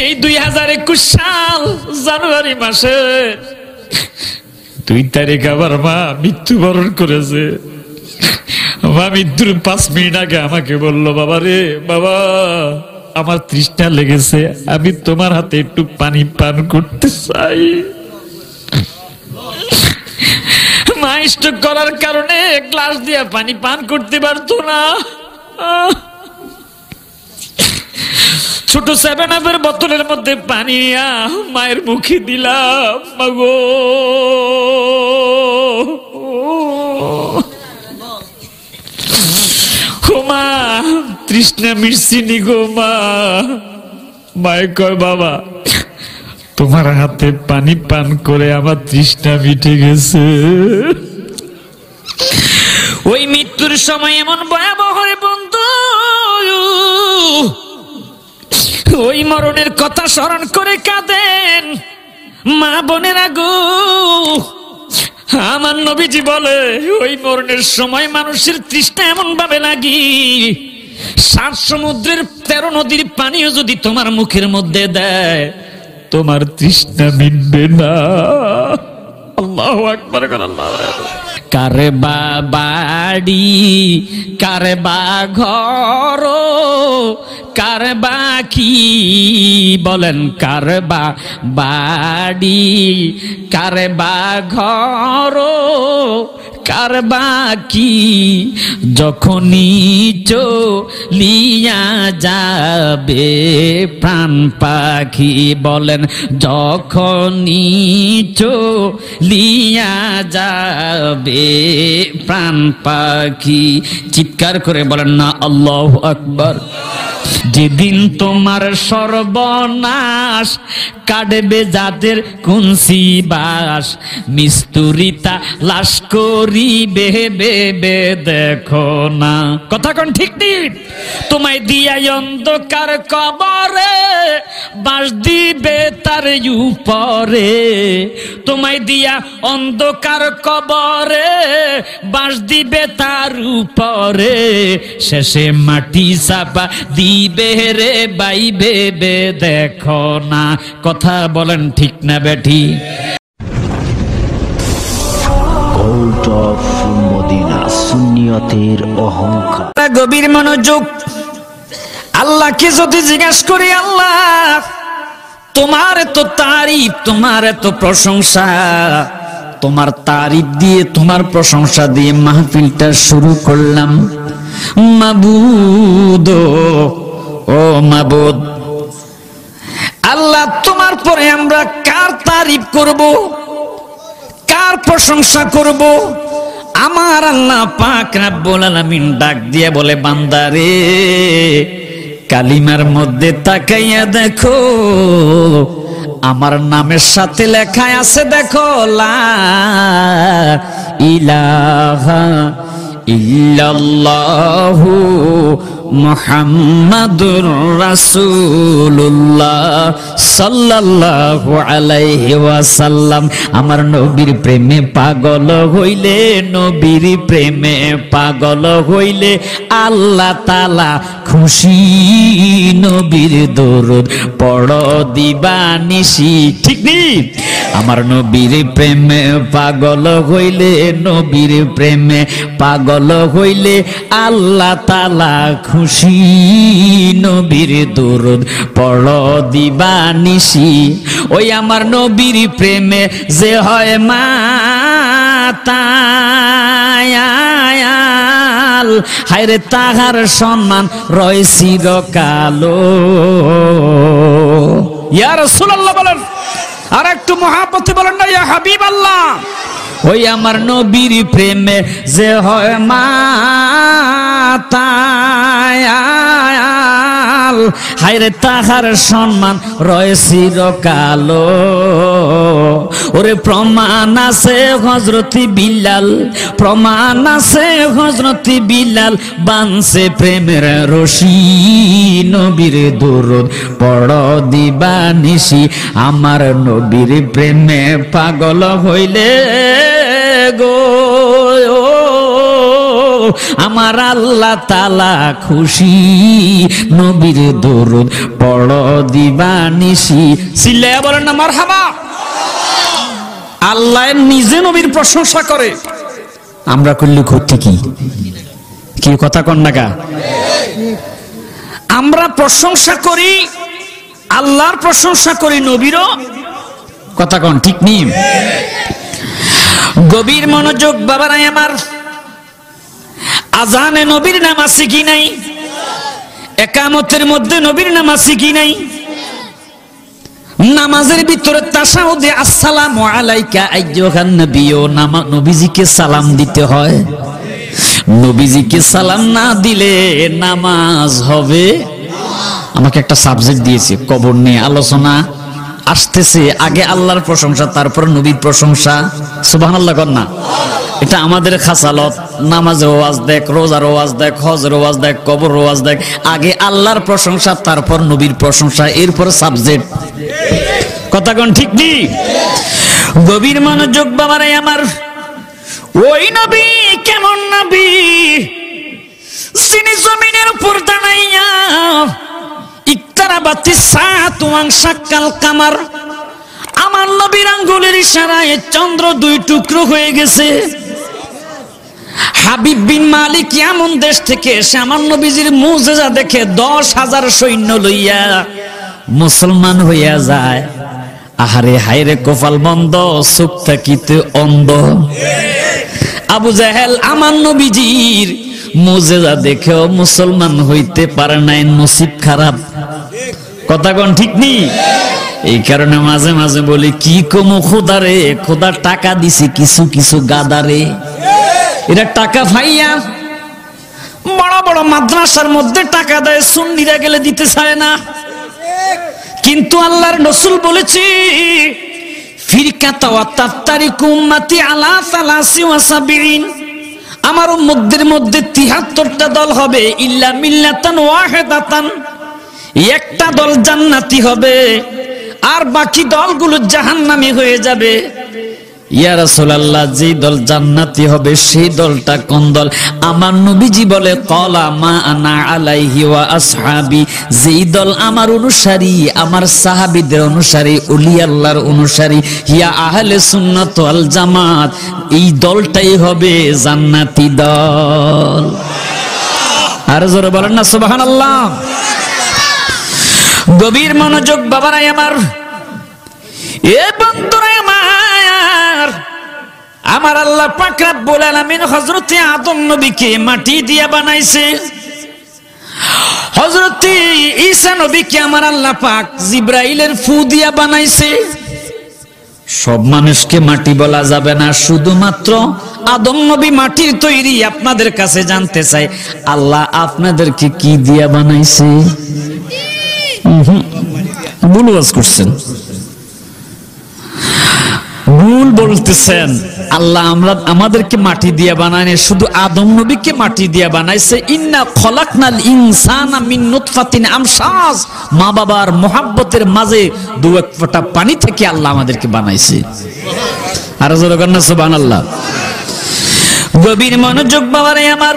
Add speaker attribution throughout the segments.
Speaker 1: এই 2021 সাল জানুয়ারি মাসে 2 তারিখ আমার মা মৃত্যুবরণ করেছে। মা মৃত্যুর 5 মিনিট আগে আমাকে বলল, বাবা রে বাবা, আমার তৃষ্ণা লেগেছে, আমি তোমার হাতে একটু পানি পান করতে চাই। মা স্ট্রোক করার কারণে গ্লাস দিয়ে পানি পান করতে পারতো না। ছোট 7-আপের বোতলের মধ্যে পানি মায়ের মুখে দিলাম। মাগো মা, তৃষ্ণা মিটছিনি গো মা। মায়ে কয়, বাবা তোমার হাতে পানি পান করে আমার তৃষ্ণা মিটে গেছে। ওই মৃত্যুর সময় এমন ভয়াবহ রে বন্ধু, ওই মরণের কথা স্মরণ করে কাঁদেন মা বোনেরা গো। আমার নবীজি বলে, ওই মরণের সময় মানুষের তৃষ্ণা এমন ভাবে লাগি, 7 সমুদ্রের 13 নদীর পানিও যদি তোমার মুখের মধ্যে দেয়, তোমার তৃষ্ণা মিটবে না। আল্লাহু আকবার, আল্লাহু আকবার। কারে বা বাড়ি, কারে বা ঘর, কারে বা কি বলেন, কারে বা বাড়ি, কারে বা ঘর, কার বা কি, যখনই চলিয়া যাবে প্রাণ পাখি, বলেন যখনই চলিয়া যাবে প্রাণ পাখি। চিৎকার করে বলেন না আল্লাহু আকবার। যেদিন তোমার সর্বনাশ, কাটবে যাদের কুনসি বাস, মিস্তুরিতা লাশ করিবে বেবে দেখো না। কথা কোন ঠিক ঠিক? তোমায় দিয়া অন্ধকার কবরে বাস দিবে তার উপরে, তোমায় দিয়া অন্ধকার কবরে বাস দিবে তার উপরে, শেষে মাটি চাপা দিবে রে বাইবে বে দেখো না। কথা বলেন ঠিক না বেঠি?
Speaker 2: কোর্ট অফ মদিনা, সুন্নিয়তের অহংকার।
Speaker 1: গভীর মনোযোগ। আল্লাহকে যদি জিজ্ঞাসা করি, আল্লাহ তোমার এত তারিফ, তোমার এত প্রশংসা, তোমার তারিফ দিয়ে তোমার প্রশংসা দিয়ে মাহফিলটা শুরু করলাম। মাবুদ ও মাবুদ, আল্লাহ তোমার পরে আমরা কার তারিফ করব, কার প্রশংসা করব? আমার আল্লাহ পাক রব্বুল আলামিন ডাক দিয়ে বলে, বান্দারে কালিমার মধ্যে তাকাইয়া দেখো, আমার নামের সাথে লেখা আছে দেখো, লা ইলাহা ইল্লাল্লাহু মুহাম্মাদুর রাসূলুল্লাহ সাল্লাল্লাহু আলাইহি ওয়াসাল্লাম। আমার নবীর প্রেমে পাগল হইলে, নবীর প্রেমে পাগল হইলে আল্লাহ তাআলা খুশি। নবীর দরুদ পড় দিবানিশি, ঠিক নেই? আমার নবীর প্রেমে পাগল হইলে, নবীর প্রেমে পাগল হইলে আল্লাহ তাআলা খুশি। নবীর দরুদ পড় দিবানিশি। ওই আমার নবীর প্রেমে যে হয় মাতায়াল, হায়রে তাহার সম্মান রয় চিরকালো। ইয়া রাসূলুল্লাহ বলেন, আর একটু মহাব্বতে বলেন না ইয়া হাবিবাল্লাহ। ওই আমার নবীর প্রেমে যে হয় মাতায়াল, হায়রে তাহার সম্মান রয় চিরকালো। ওরে প্রমাণ আছে হযরত বিলাল, প্রমাণ আছে হযরত বিলাল বানছে প্রেমের রশি। নবীর দরুদ পড় দিবানিশি। আমার নবীর প্রেমে পাগল হইলে গো
Speaker 3: আমার আল্লাহ তাআলা খুশি, নবীর দরুদ পড়ো দিবানিশি। চিল্লায়া বলেন না মারহাবা। আল্লাহ নিজে নবীর প্রশংসা করে, আমরা করলে ক্ষতি কি? কি কথা কন না গা? আমরা প্রশংসা করি, আল্লাহর প্রশংসা করি, নবীরও কথা কন ঠিক নেই। গভীর মনোযোগ বাবারা আমার। আজানে নবীর নাম আছে কি নাই? একামতের মধ্যে নবীর নাম আছে কি নাই? নামাজের ভিতরে তাশাহুদে আসসালামু আলাইকা আইয়ুহান নবিয়্যু, নবীজিকে সালাম দিতে হয়। নবীজিকে সালাম না দিলে নামাজ হবে। আমাকে একটা সাবজেক্ট দিয়েছে, কবর নিয়ে আলোচনা আসতেছে, আগে আল্লাহর প্রশংসা তারপর নবীর প্রশংসা। সুবহানাল্লাহ কর না। এটা আমাদের খাসালত। নামাজের ওয়াজ দেখ, রোজার ওয়াজ দেখ, হজের ওয়াজ দেখ, কবর ওয়াজ দেখ, আগে আল্লাহর প্রশংসা তারপর নবীর প্রশংসা, এরপর সাবজেক্ট। কথা কোন ঠিক নেই? গভীর মনোযোগ বাবারে আমার। ওই নবী কেমন নবী, যিনি জমিনের উপর দাঁড়াইয়া ইকতারাবাতিস সাআতু ওয়ানশাক্কাল কামার, আমার নবীর আঙ্গুলের ইশারায় চন্দ্র দুই টুকরো হয়ে গেছে। হাবিব বিন মালিক এমন দেশ থেকে এসে আমার নবীজির মুজিজা দেখে 10,000 সৈন্য লইয়া মুসলমান হইয়া যায়। আহারে হায়রে কপাল মন্দ, চোখ থাকিতে অন্ধ। আবু জাহেল আমার নবীজির মুজিজা দেখেও মুসলমান হইতে পারে নাই, নসিব খারাপ। কথা কোন ঠিক নেই? এই কারণে মাঝে মাঝে বলি কি কমু খোদারে, খোদা টাকা দিছে কিছু কিছু গাদারে। এরা টাকা পাইয়া বড় বড় মাদ্রাসার মধ্যে টাকা দেয়, সুন্নিরা গেলে দিতে চায় না। কিন্তু আল্লাহর রাসূল বলেছে ফিরকাতা ওয়া তাফতারিকু উম্মতি আলা 73, আমার উম্মতদের মধ্যে 73টা দল হবে, ইল্লা মিল্লাতান ওয়াহিদাতান, একটা দল জান্নাতি হবে আর বাকি দলগুলো জাহান্নামী হয়ে যাবে। ইয়া রাসূলুল্লাহ, যে দল জান্নাতি হবে সেই দলটা কোন দল? আমার নবীজি বলে ক্বালা মা আনা আলাইহি ওয়া আসহাবি, যেই দল আমার অনুসারী, আমার সাহাবীদের অনুসারী, ওলি আল্লাহর অনুসারী, হিয়া আহলে সুন্নাত ওয়াল জামাত, এই দলটাই হবে জান্নাতি দল। আর জোরে বলেন না সুবহানাল্লাহ। গভীর মনোযোগ বাবারা আমার। এ বন্ধুরা আমার, আমার আল্লাহ পাক রব্বুল আলামিন হযরতে আদম নবীকে মাটি দিয়ে বানাইছে। হযরতে ঈসা নবীকে আমার আল্লাহ পাক জিবরাইলের ফু দিয়া বানাইছে। সব মানুষকে মাটি বলা যাবে না, শুধুমাত্র আদম নবী মাটির তৈরি। আপনাদের কাছে জানতে চাই, আল্লাহ আপনাদেরকে কি দিয়া বানাইছে? ভুল ওয়াজ করছেন, ভুল বলতেছেন। আল্লাহ আমাদেরকে মাটি দিয়ে বানায়নি, শুধু আদম নবীকে মাটি দিয়ে বানাইছে। ইন্না খলাকনাল ইনসানা মিন নুতফাতিন আমশাজ, মা বাবার মোহাব্বতের মাঝে দু এক ফোঁটা পানি থেকে আল্লাহ আমাদেরকে বানাইছে। আর জোরে বলেন সুবহানাল্লাহ। গভীর মনোযোগ বাবারে আমার।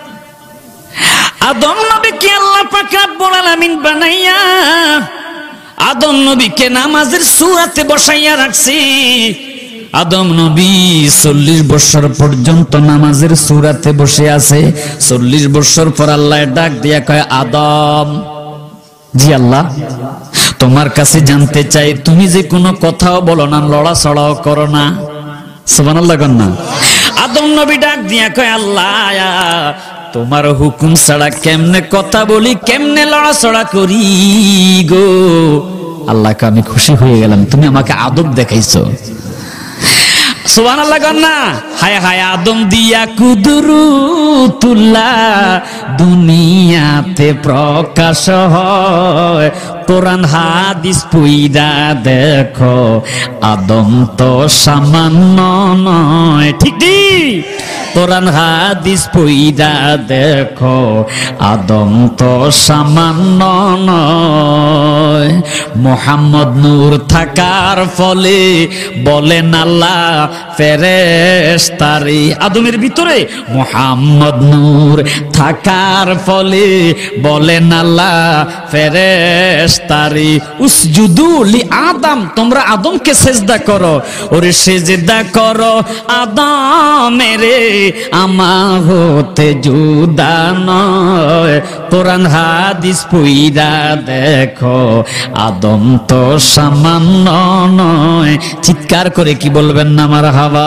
Speaker 3: আদম নবীকে আল্লাহ পাক রব্বুল আলামিন বানাইয়া আদম নবীকে নামাজের সূরাতে বসাইয়া রাখছি। আদম নবী 40 বছর পর্যন্ত নামাজের সূরাতে বসে আছে। 40 বছর পর আল্লাহ ডাক দিয়া কয়, আদম, জি আল্লাহ, তোমার কাছে জানতে চাই, তুমি যে কোনো কথাও বলো না, লড়াচড়াও করো না। সুবহানাল্লাহ কর না। আদম নবী ডাক দিয়া কয়, আল্লাহ, তোমার হুকুম ছাড়া কেমনে কথা বলি, কেমনে লড়াচড়া করি গো। আল্লাহকে আমি খুশি হয়ে গেলাম, তুমি আমাকে আদব দেখাইছো। সুবহানাল্লাহ কর না। হায় হায় আদম দিয়া কুদরতুল্লাহ দুনিয়াতে প্রকাশ হয়। কোরআন হাদিস পইরা দেখো, আদম তো সামান্য নয়। ঠিক ঠিক। কোরআন হাদিস পইরা দেখো, আদম তো সামান্য নয়। মুহাম্মদ নূর থাকার ফলে বলেন আল্লাহ ফেরেশতারে আদমের ভিতরে মুহাম্মদ নূর থাকার ফলে বলেন আল্লাহ ফেরেশতারে উসজুদু লি আদম তোমরা আদমকে সিজদা করো ওরে সিজদা করো আদমেরে আমা হতে জুদা নয় কোরআন হাদিস পড়া দেখো আদম তো সামান্য নয় চিৎকার করে কি বলবেন না মারহাবা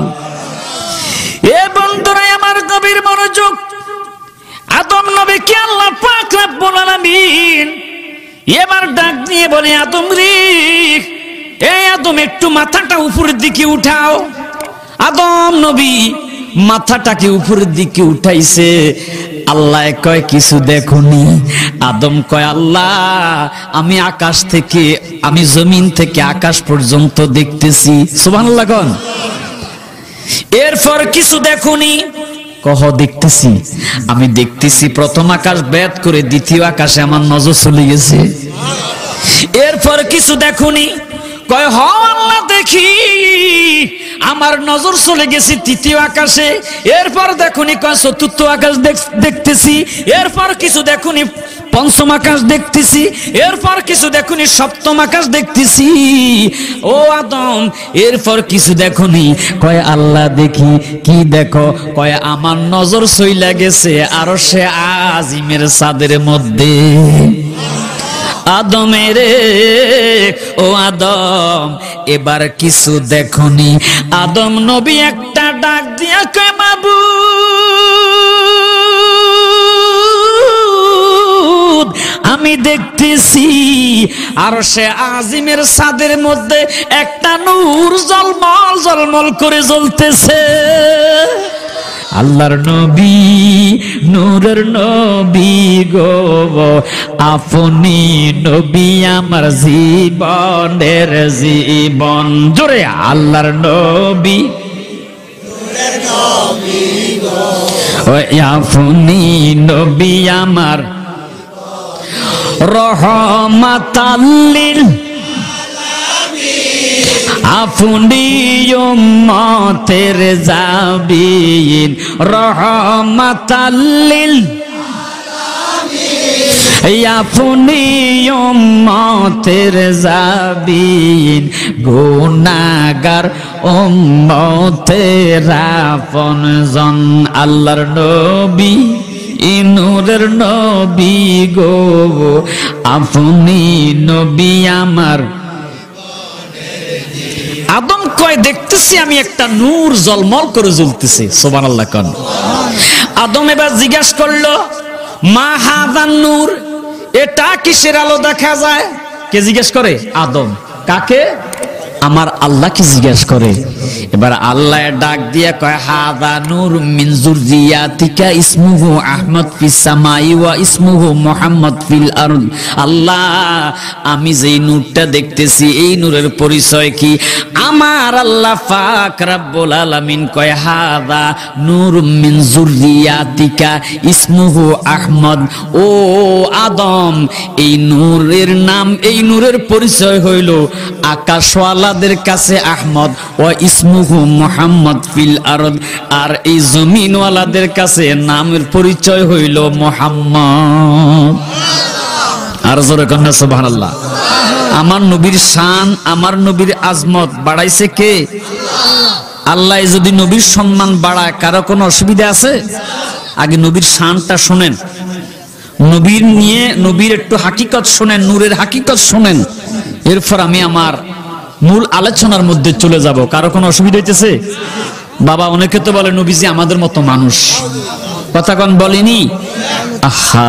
Speaker 3: এ বন্ধুরা আমার গভীর মনোযোগ আদম নবীকে আল্লাহ পাক রব্বুল আলামিন এবার ডাক দিয়ে বলে আদম রে এই আদম একটু মাথাটা উপরের দিকে উঠাও আদম নবী মাথাটাকে উপরের দিকে উঠাইছে আল্লাহ কয় কিছু দেখুনি আদম কয় আল্লাহ আমি আকাশ থেকে আমি জমিন থেকে আকাশ পর্যন্ত দেখতেছি সুবহানাল্লাহ কোন এরপর কিছু দেখুনি কহ দেখতেছি আমি দেখতেছি প্রথম আকাশ ভেদ করে দ্বিতীয় আকাশে আমার নজর চলে গেছে এরপর কিছু দেখুনি কয় হ আল্লাহ দেখি আমার নজর চলে গেছে তৃতীয় আকাশে এরপর দেখুনি কয় চতুর্থ আকাশ দেখতেছি এরপর কিছু দেখুনি পঞ্চম আকাশ দেখতেছি এরপর কিছু দেখুনি সপ্তম আকাশ দেখতেছি ও আদম এরপর কিছু দেখুনি কয় আল্লাহ দেখি কি দেখো কয় আমার নজর চইলা গেছে আরশে আজিমের ছাদের মধ্যে আদমের ও আদম এবার কিছু দেখনি আদম নবী একটা ডাক দিয়া কয় মাবুদ আমি দেখতেছি আরশে আজিমের ছাদের মধ্যে একটা নূর ঝলমল ঝলমল করে জ্বলতেছে আল্লাহর নবী নূরের নবী গো আপনি নবী আমার জীবনের জীবন জোরে আল্লাহর নবী নূরের নবী গো আপনি নবী আমার রহমাতাল লিল আপনি উম্মতের জাবিন রহমাতাল লিল আপনি উম্মতের জাবিন গুনাহগার উম্মতের আপনজন আল্লাহর নবী নূরের নবী গো আপনি নবী আমার আদম কয় দেখতেছি আমি একটা নূর ঝলমল করে জ্বলতেছে সুবহানাল্লাহ কোন আদম এবার জিজ্ঞাসা করলো মা হাযান নূর এটা কিসের আলো দেখা যায় কে জিজ্ঞেস করে আদম কাকে আমার আল্লাহকে জিজ্ঞেস করে এবার আল্লাহ ডাক দিয়া কয় হাযা নূর মিন যুররিয়াতিকা ইসমুহু আহমদ ফিস সামাই ওয়া ইসমুহু মুহাম্মদ ফিল আরদ আল্লাহ আমি যেই নূরটা দেখতেছি এই নূরের পরিচয় কি আমার আল্লাহ পাক রব্বুল আলামিন কয় হাযা নূর মিন যুররিয়াতিকা ইসমুহু আহমদ ও আদম এই নূরের নাম এই নূরের পরিচয় হইল আকাশওয়ালাদের কাছে আহমদ ও ইসমুহু মুহাম্মদ ফিল আরদ আর এই জমিনওয়ালাদের কাছে নামের পরিচয় হইল মুহাম্মদ আর জোরে কন্যা সুবহানাল্লাহ আমার নবীর শান আমার নবীর আজমত বাড়াইছে কে আল্লাহ যদি নবীর সম্মান বাড়ায় কারো কোনো অসুবিধা আছে আগে নবীর শানটা শুনেন নবীর নিয়ে নবীর একটু হাকিকত শুনেন নূরের হাকিকত শুনেন এরপর আমি আমার মূল আলোচনার মধ্যে চলে যাব কারো কোনো অসুবিধা হইতেছে বাবা অনেকে তো বলে নবীজি আমাদের মতো মানুষ কথা কোন বলেনি আহা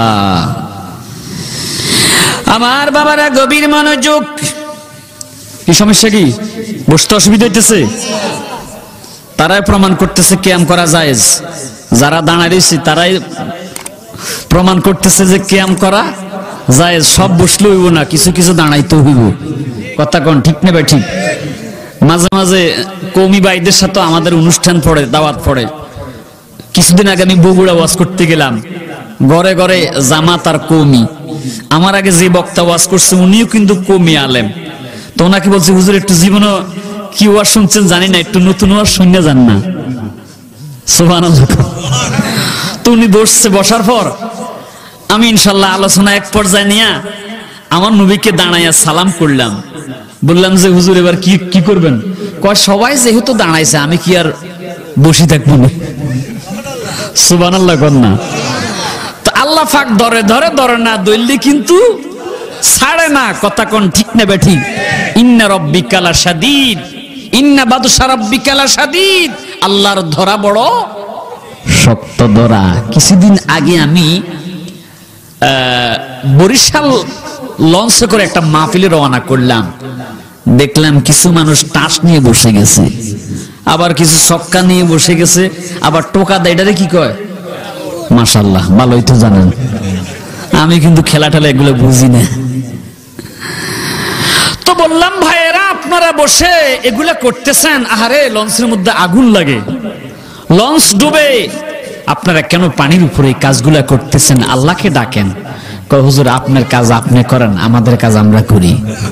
Speaker 3: আমার বাবারা গভীর মনোযোগ কি সমস্যা কি বসতে অসুবিধা হইতেছে তারাই প্রমাণ করতেছে কিয়াম করা জায়েজ যারা দাঁড়ায় রয়েছে তারাই প্রমাণ করতেছে যে কিয়াম করা জায়েজ সব বসলে হইব না কিছু কিছু দাঁড়াইতে হইব কথা কোন ঠিক নেবে ঠিক মাঝে মাঝে কওমি ভাইদের সাথে আমাদের অনুষ্ঠান পড়ে দাওয়াত পড়ে কিছুদিন আগে আমি বগুড়া ওয়াজ করতে গেলাম ঘরে ঘরে জামাত আর কওমি আমার আগে যে বক্তা ওয়াজ করছে উনিও কিন্তু কমি আলেম, তো ওনাকে বলছে হুজুর একটু জীবনে কি ওয়াজ শুনছেন জানি না, একটু নতুন ওয়াজ শুনে যান না। সুবহানাল্লাহ। তো উনি বসছে, বসার পর আমি ইনশাল্লাহ আলোচনা এক পর্যায়ে নিয়ে আমার নবীকে দাঁড়াইয়া সালাম করলাম, বললাম যে হুজুর এবার কি করবেন? কয় সবাই যেহেতু দাঁড়াইছে আমি কি আর বসে থাকবো না? সুবহানাল্লাহ কন্যা। তো আল্লাহ পাক ধরে ধরে ধরে না দইলি কিন্তু ছাড়ে না, কথা কোন ঠিক না বেঠি? ইন্না রাব্বিকা লাশাদীদ, ইন্না বাদশা রাব্বিকা লাশাদীদ, আল্লাহর ধরা বড় শক্ত ধরা। কিছুদিন আগে আমি বরিশাল লঞ্চে করে একটা মাহফিলে রওনা করলাম, দেখলাম কিছু মানুষ টাস নিয়ে বসে গেছে, আবার কিছু সক্কা নিয়ে বসে গেছে, আবার টোকা দেয়, এটারে কি কয়? মাশাআল্লাহ, ভালোই তো জানেন। আমি কিন্তু খেলা টেলা এগুলো বুঝি না। তো বললাম ভাইয়েরা আপনারা বসে এগুলা করতেছেন, আহারে লঞ্চের মধ্যে আগুন লাগে, লঞ্চ ডুবে, আপনারা কেন পানির উপরে এই কাজগুলা করতেছেন? আল্লাহকে ডাকেন। কয় হুজুর আপনার কাজ আপনি করেন, আমাদের কাজ আমরা করি।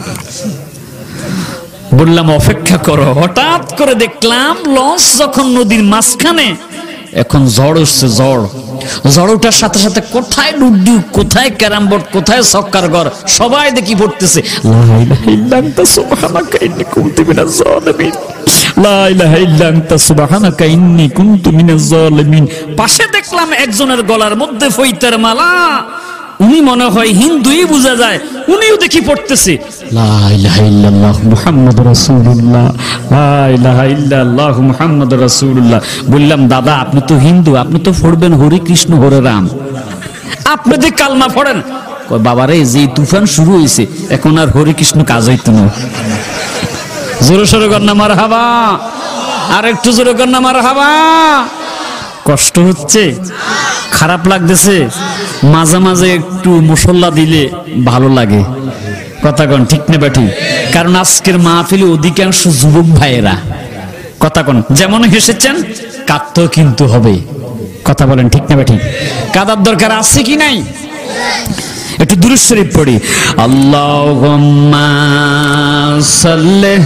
Speaker 3: বললাম অপেক্ষা করো। হঠাৎ করে দেখলাম লঞ্চ যখন নদীর মাঝখানে, এখন ঝড় উঠছে, ঝড় ওঠার সাথে সাথে কোথায় ডুডু, কোথায় ক্যারাম বোর্ড, কোথায় সক্কার ঘর, সবাই দেখি পড়তেছে লা ইলাহা ইল্লা আনতা সুবহানাকা ইন্নী কুনতু মিনাজ জালিমিন, লা ইলাহা ইল্লা আনতা সুবহানাকা ইন্নী কুনতু মিনাজ জালিমিন। পাশে দেখলাম একজনের গলার মধ্যে ফইতের মালা, উনি মনে হয় হিন্দুই বোঝা যায়, উনিও দেখি পড়তেছে লা ইলাহা ইল্লাল্লাহ মুহাম্মাদুর রাসূলুল্লাহ, লা ইলাহা ইল্লাল্লাহ মুহাম্মাদুর রাসূলুল্লাহ। বললাম দাদা আপনি তো হিন্দু, আপনি তো পড়বেন হরে কৃষ্ণ হরে রাম, আপনি যে কালমা পড়েন। কয় বাবারে যে তুফান শুরু হয়েছে এখন আর হরে কৃষ্ণ কাজ হইতো না। জোরে সোরে কর না মারহাবা, আর একটু জোরে কর না মারহাবা। কষ্ট হচ্ছে, খারাপ লাগতেছে, মাঝে মাঝে একটু মশলা দিলে ভালো লাগে, কথা কন ঠিক না বেঠি? কারণ আজকের মাহফিলে অধিকাংশ যুবক ভাইয়েরা, কথা কন, যেমন হেসেছেন কাঁদতেও কিন্তু হবে, কথা বলেন ঠিক না বেঠি? কাঁদার দরকার আছে কি নাই? একটু দুরূদ শরীফ পড়ি। আল্লাহুম্মা সাল্লি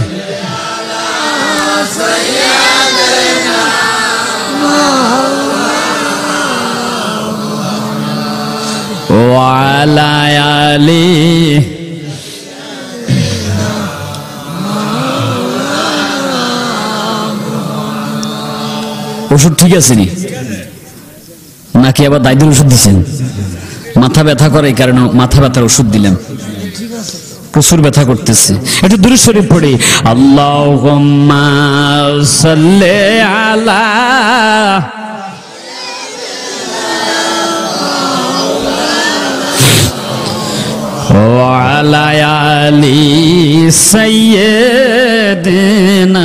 Speaker 3: ওয়ালা আলি ওষুধ ঠিক আছে নি নাকি আবার দায়দের ওষুধ দিচ্ছেন? মাথা ব্যথা করে এই কারণে মাথা ব্যথার ওষুধ দিলাম, প্রচুর ব্যথা করতেছে। একটু দুরূদ শরীফ পড়ি। আল্লাহুম্মা সাল্লি আলা ওয়ালা আলি সাইয়্যিদিনা।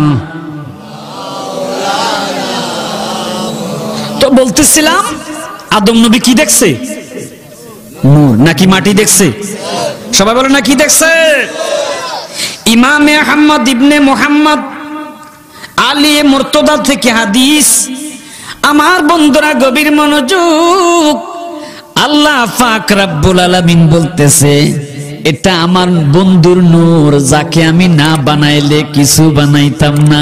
Speaker 3: তো বলতেছিলাম আদম নবী কি দেখছে? নূর নাকি মাটি দেখছে? সবাই বলে না কি দেখছে? ইমামে আহমদ ইবনে মুহাম্মদ আলী মুর্তদা থেকে হাদিস। আমার বন্ধুরা গভীর মনোযোগ, আল্লাহ পাক রব্বুল আলামিন বলতেছে এটা আমার বন্ধুর নূর, যাকে আমি না বানাইলে কিছু বানাইতাম না।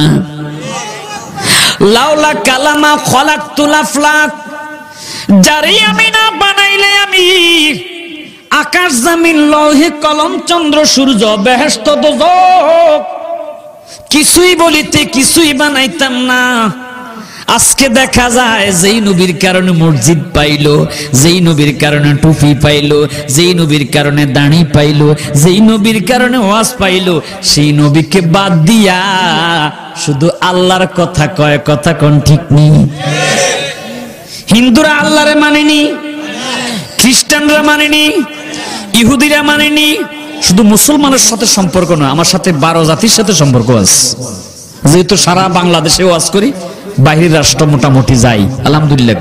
Speaker 3: লাউলা কালামা খলাকতুল আফলাক, যারে আমি না বানাইলে আমি আকাশ জমিন লৌহে কলম চন্দ্র সূর্য বেহেশত দোজখ কিছুই বলিতে কিছুই বানাইতাম না। আজকে দেখা যায় যেই নবীর কারণে মসজিদ পাইলো, যেই নবীর কারণে টুপি পাইলো, যেই নবীর কারণে দাড়ি পাইলো, যেই নবীর কারণে ওয়াজ পাইলো, সেই নবীকে বাদ দিয়া শুধু আল্লাহর কথা কয়, কথা কোন ঠিক নেই? হিন্দুরা আল্লাহরে মানেনি, খ্রিস্টানরা মানেনি, ইহুদিরা মানেনি। শুধু মুসলমানের সাথে সম্পর্ক নয়, আমার সাথে 12 জাতির সাথে সম্পর্ক আছে। যেহেতু সারা বাংলাদেশে ওয়াজ করি, বাহিরের রাষ্ট্র মোটামুটি যাই, আলহামদুলিল্লাহ।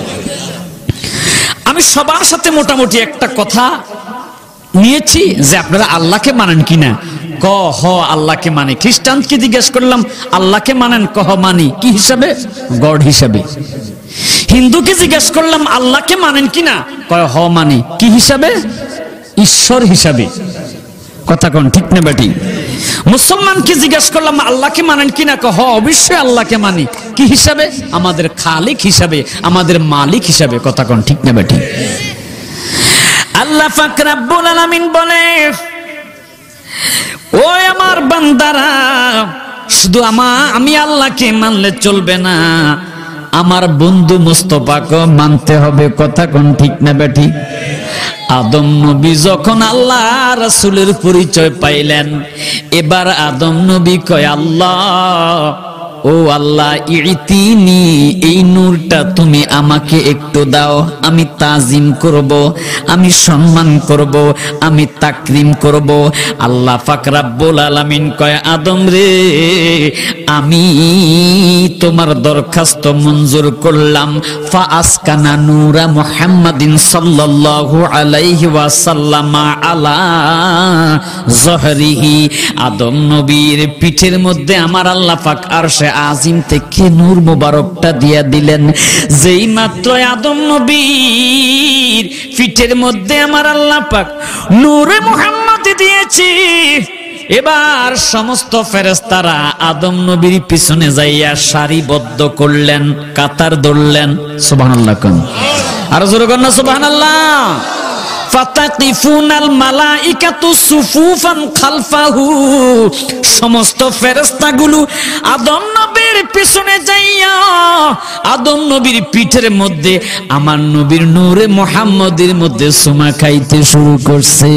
Speaker 3: আমি সবার সাথে মোটামুটি একটা কথা নিয়েছি যে আপনারা আল্লাহকে মানেন কিনা? ক হ আল্লাহকে মানি। খ্রিস্টানকে জিজ্ঞেস করলাম আল্লাহকে মানেন? কহ মানি। কি হিসাবে? গড হিসাবে। হিন্দুকে জিজ্ঞেস করলাম আল্লাহকে মানেন কিনা, কয় হ মানি। কি হিসাবে? ঈশ্বর হিসাবে। কথা কোন ঠিক না বেটি? মুসলমানকে জিজ্ঞেস করলাম আল্লাহকে মানেন কিনা, কয় হ অবশ্যই আল্লাহকে মানি। কি হিসাবে? আমাদের খালিক হিসাবে, আমাদের মালিক হিসাবে। কথা কোন ঠিক না বেটি? আল্লাহ পাক রব্বুল আলামিন বলে, ও আমার বান্দারা, শুধু আমি আল্লাহকে মানলে চলবে না, আমার বন্ধু মুস্তাফাকে মানতে হবে। কথা কোন ঠিক না বেটি? আদম নবী যখন আল্লাহ রাসূলের পরিচয় পাইলেন, এবার আদম নবী কয়, আল্লাহ, ও আল্লাহ, ইতিনি, এই নূরটা তুমি আমাকে একটু দাও, আমি তাজিম করব, আমি সম্মান করব, আমি তাকরিম করব। আল্লাহ পাক রব্বুল আলামিন কয়, আদম রে, আমি তোমার দরখাস্ত মঞ্জুর করলাম। ফাআসকানা নূরা মুহাম্মাদিন সাল্লাল্লাহু আলাইহি ওয়াসাল্লাম আলা যহরিহি, আদম নবীর পিঠের মধ্যে আমার আল্লাহ পাক আরশে আজিম থেকে নূর মুবারকটা দিয়া দিলেন। যেই মাত্র আদম নবীর পিঠের মধ্যে আমার আল্লাহ পাক নূরে মুহাম্মদ দিয়েছি, এবার সমস্ত ফেরেশতারা আদম নবীর পিছনে যাইয়া সারিবদ্ধ করলেন, কাতার ধরলেন। সুবহানাল্লাহ কোন, আর জোরে কোন না সুবহানাল্লাহ। ফাতাকিফুনাল মালাইকাতু সুফুফান খালফাহু, সমস্ত ফেরেশতাগুলো আদম নবীর পিছনে যাইয়া আদম নবীর পিঠের মধ্যে আমার নবীর নূরে মুহাম্মদের মধ্যে সুমা খাইতে শুরু করছে।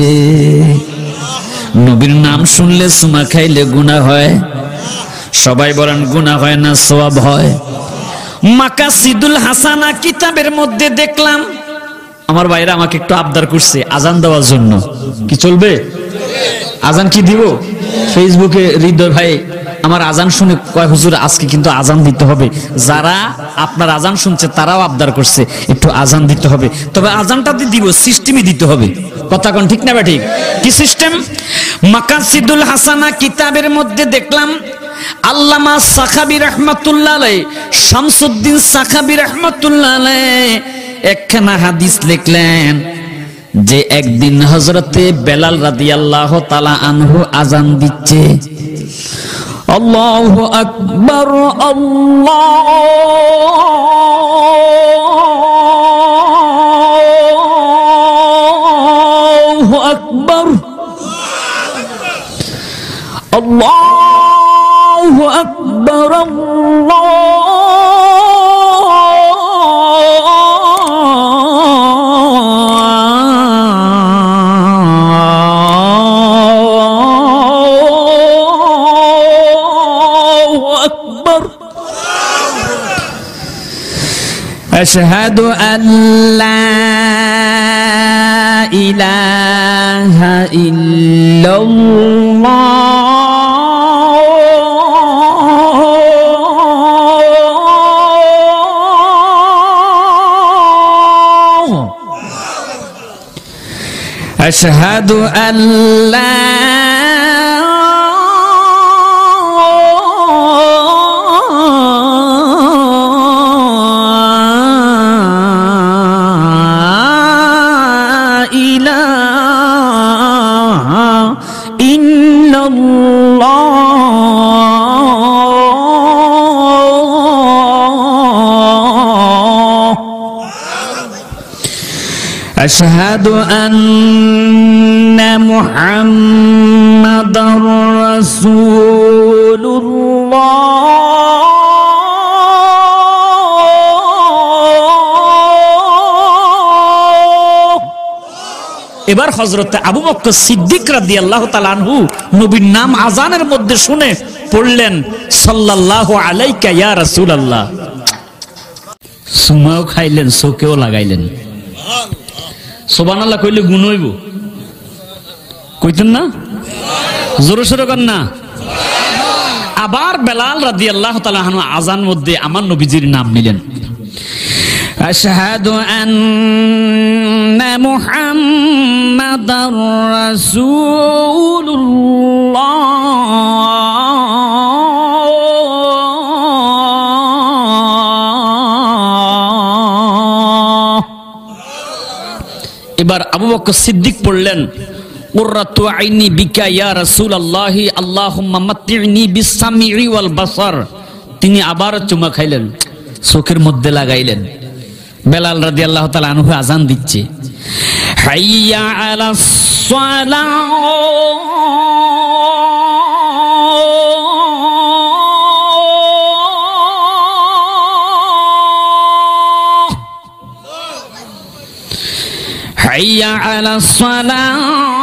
Speaker 3: নবীর নাম শুনলে সুমা খাইলে গুনাহ হয়? সবাই বলেন গুনাহ হয় না সওয়াব হয়? মাকাসিদুল হাসানা কিতাবের মধ্যে দেখলাম, আমার ভাইরা আমাকে একটু আবদার করছে আজান দেওয়ার জন্য। কি চলবে? আজান কি দিব? ফেসবুকে হৃদয় ভাই আমার আজান শুনে কয়, হুজুর আজকে কিন্তু আজান দিতে হবে। যারা আপনার আজান শুনছে তারাও আবদার করছে একটু আজান দিতে হবে, তবে আজানটা দিব সিস্টেমে দিতে হবে। কথা কোন ঠিক না বা ঠিক? কি সিস্টেম? মাকাসিদুল হাসানা কিতাবের মধ্যে দেখলাম আল্লামা সাখাবী রাহমাতুল্লাহ আলাইহি, শামসুদ্দিন সাখাবী রাহমাতুল্লাহ আলাইহি একখানা হাদিস লিখলেন যে একদিন হযরতে বেলাল রাদিয়াল্লাহু তাআলা আনহু আজান দিচ্ছে, আল্লাহু আকবার, আল্লাহু আকবার, আল্লাহু আকবার, আশহাদু আল্লা ইলাহা ইল্লাল্লাহ, আশহাদু আল্লা أشهد أن محمدا رسول الله। এবার হযরত আবু বকর সিদ্দিক রাদিয়াল্লাহু তাআলা আনহু নবীর নাম আজানের মধ্যে শুনে পড়লেন সাল্লাল্লাহু আলাইকা ইয়া রাসূলুল্লাহ। সুমাও খাইলেন, চোখেও লাগাইলেন। সুবহানাল্লাহ কইলে গুণ হইব? কইতেন না? জোরে সোরে কর না। আবার বেলাল রাদিয়াল্লাহু তাআলা আনহু আজান মধ্যে আমার নবীজির নাম নিলেন, আশহাদু আন্না মুহাম্মাদার রাসূলুল্লাহ। আবু বকর সিদ্দিক পড়লেন কুররাতু আইনি বিকা ইয়া রাসূলুল্লাহ আল্লাহুম্মা মাত্তি'নি বিস-সামি'i ওয়াল বাসার। তিনি আবার চুমা খাইলেন, চোখের মধ্যে লাগাইলেন। বেলাল রাদিয়াল্লাহু তাআলা আনহু আযান দিচ্ছে, হাইয়া আলাস সালাহ হাইয়া আলাস সালাহ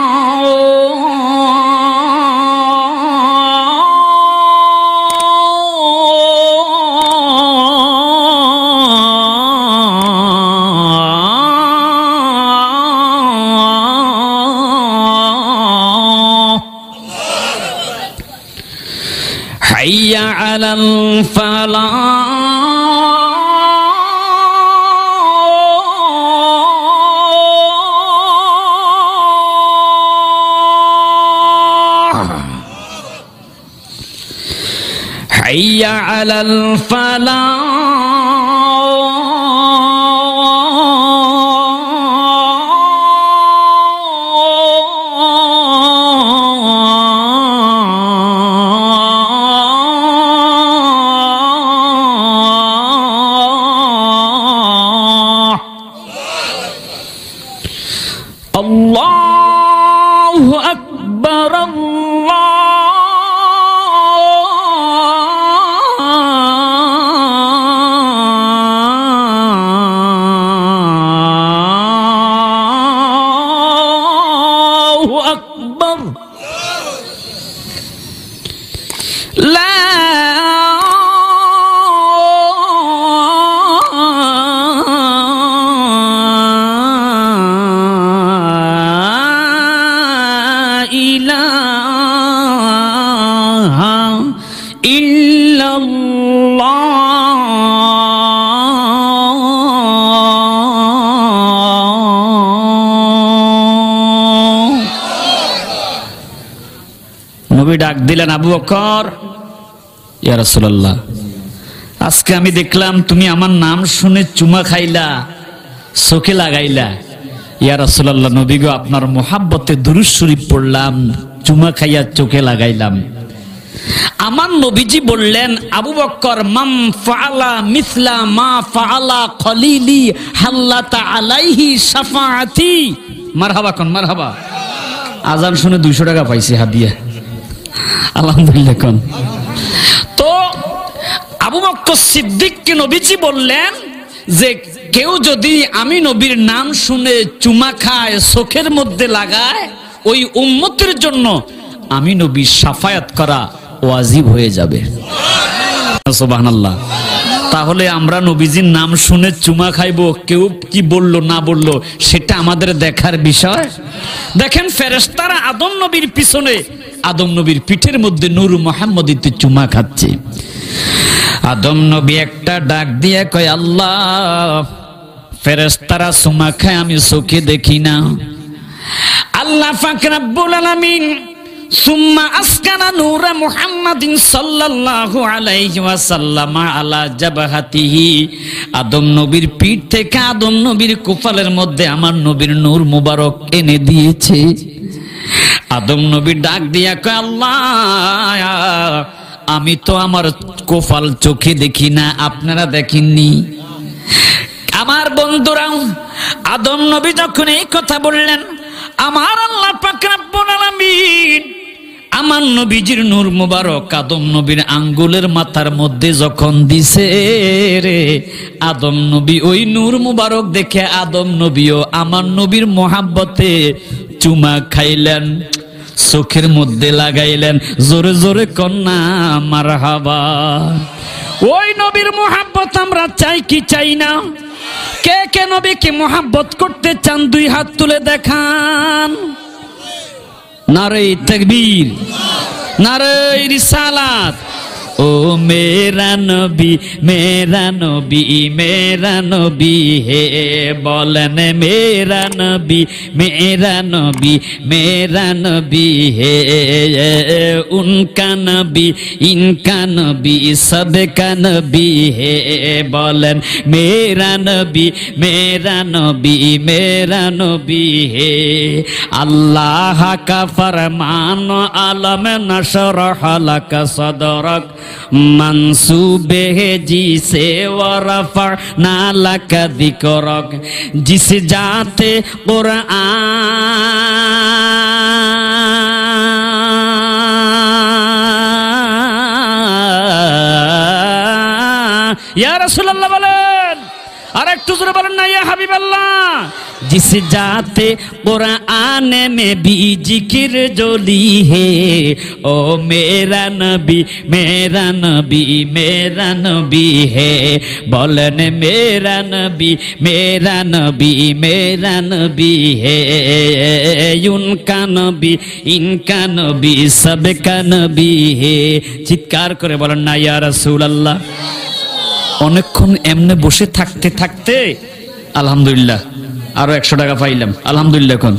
Speaker 3: হাইয়া আলাল ফালাহ হাইয়া আলাল ফালাহ আল্লাহু আকবার আল্লাহু আকবার লা ইলাহা ইল্লাল্লাহ। নবী ডাক দিলেন, আবু বকর, ইয়া রাসূলুল্লাহ, আজকে আমি দেখলাম তুমি আমার নাম শুনে চুমা খাইলা, চোখে লাগাইলা। ইয়া রাসূলুল্লাহ, নবী গো, আপনার মোহাব্বতে দুরূদ শরীফ পড়লাম, চুমা খাইয়া চোখে লাগাইলাম। আমার নবীজি বললেন, আবু বকর, মাম ফাআলা মিসলা মা ফাআলা খলিলি হাল্লাতা আলাইহি শাফাআতি। মারহাবা কোন, মারহাবা। আজান শুনে 200 টাকা পাইছি হাদিয়া, আলহামদুলিল্লাহ কোন। তো আবু বকর সিদ্দিককে নবীজি বললেন যে কেউ যদি আমি নবীর নাম শুনে চুমা খায়, চোখের মধ্যে লাগায়, ওই উম্মতের জন্য আমি নবী শাফায়াত করা ওয়াজিব হয়ে যাবে। সুবহানাল্লাহ। তাহলে আমরা নবীজির নাম শুনে চুমা খাইবো, কেউ কি বললো না বললো সেটা আমাদের দেখার বিষয়। দেখেন, ফেরেশতারা আদম নবীর পিছনে, আদম নবীর পিঠের মধ্যে নূর মুহাম্মদীতে চুমা খাচ্ছে। আদম নবী একটা ডাক দিয়ে কয়, আল্লাহ, ফেরেশতারা চুমা খায়, আমি চোখে দেখি না। আল্লাহ পাক রব্বুল আলামিন সুম্মা আসকানা নূরা মুহাম্মাদিন সাল্লাল্লাহু আলাইহি ওয়াসাল্লাম আলা জাবহাতিহি। আদম নবীর পিঠ থেকে আদম নবীর কপালের মধ্যে আমার নবীর নূর মুবারক এনে দিয়েছে। আদম নবী ডাক দিয়া কয়, আল্লাহ, আমি তো আমার কপাল চোখে দেখি না, আপনারা দেখেননি? আমার বন্ধুরা, আদম নবী যখন এই কথা বললেন, আমার আল্লাহ পাক রব্বুল আলামিন আমার নবীজির নূর মুবারক আদম নবীর আঙ্গুলের মাথার মধ্যে যখন দিছে রে, আদম নবী ওই নূর মুবারক দেখে আদম নবীও আমার নবীর মোহাব্বতে চুমা খাইলেন, চোখের মধ্যে লাগাইলেন। জোরে জোরে কন্যা মারহাবা। ওই নবীর মোহাব্বত আমরা চাই কি চাই না? কে কে নবীকে মোহাব্বত করতে চান? 2 হাত তুলে দেখান। নারে তাকবীর, নারে রিসালাত, ও মেরা নবী মেরা নবী মেরা নবী হে বলেন মেরা নবী মেরা নবী মেরা নবী হে উনকা নবী ইনকা নবী সবকা নবী হে বলেন মেরা নবী মেরা নবী মেরা নবী হে अल्लाह का फरमान आलम नशरह लक सदरक मंसूबे जिसे वरफअना लक दिक्रक जिस जाते कुरान या रसूल अल्लाह बोलेन और एक दूसरे बोलेन ना या हबीब अल्लाह जिस जाते कुरान में भी जिक्र जोली है ओ मेरा नबी मेरा नबी मेरा नबी है बोलन मेरा नबी मेरा नबी मेरा नबी है उनका नबी इनका नबी सबका नबी है चित्कार करे बोलन ना या रसूल अल्लाह অনেকক্ষণ এমনে বসে থাকতে থাকতে আলহামদুলিল্লাহ আরো 100 টাকা পাইলাম আলহামদুলিল্লাহ। এখন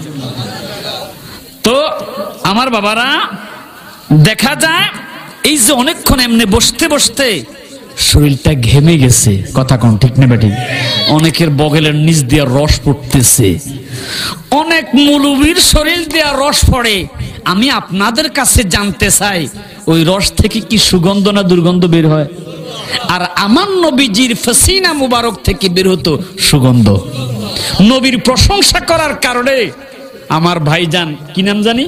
Speaker 3: তো আমার বাবারা দেখা যায় এই যে অনেকক্ষণ এমনে বসতে বসতে শরীরটা ঘেমে গেছে, কথা কোন ঠিক না বেটি? অনেকের বগলের নিচ দিয়ে রস পড়তেছে, অনেক মুলুবির শরীর দিয়ে রস পড়ে। আমি আপনাদের কাছে জানতে চাই ওই রস থেকে কি সুগন্ধ না দুর্গন্ধ বের হয়? আর আমার নবীজির ফসিনা মুবারক থেকে বের হতো সুগন্ধ। নবীর প্রশংসা করার কারণে আমার ভাইজান কি নাম জানি,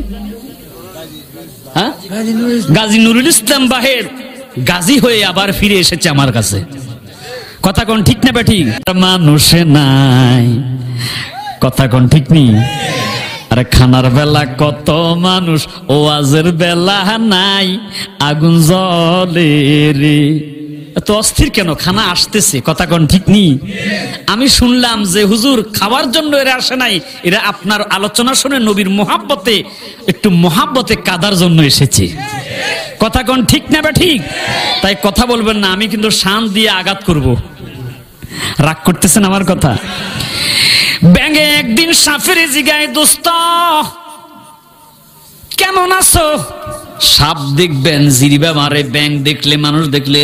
Speaker 3: হ্যাঁ, গাজী নুরুল ইসলাম বাহের গাজী হয়ে আবার ফিরে এসেছে আমার কাছে। কথা কোন ঠিক না বেঠি? মানুষ নাই, কথা কোন ঠিক নি? আরে খানার বেলা কত মানুষ, ওয়াজের বেলা নাই, আগুন জ্বলে রে। এত অস্থির কেন? খানা আসতেছে, কথা কোন ঠিক নি? আমি শুনলাম যে হুজুর খাওয়ার জন্য এরা আসে নাই, এরা আপনার আলোচনা শুনে নবীর মোহাব্বতে একটু মোহাব্বতে কাদার জন্য এসেছে। কথা কোন ঠিক না বা ঠিক? তাই কথা বলবেন না, আমি কিন্তু শান দিয়ে আঘাত করব। রাগ করতেছেন আমার কথা? ব্যাঙে একদিন সাপের জিগায়, দোস্ত কেমন আছো? সাপ দেখবেন জিরিবা মারে, ব্যাঙ দেখলে মানুষ দেখলে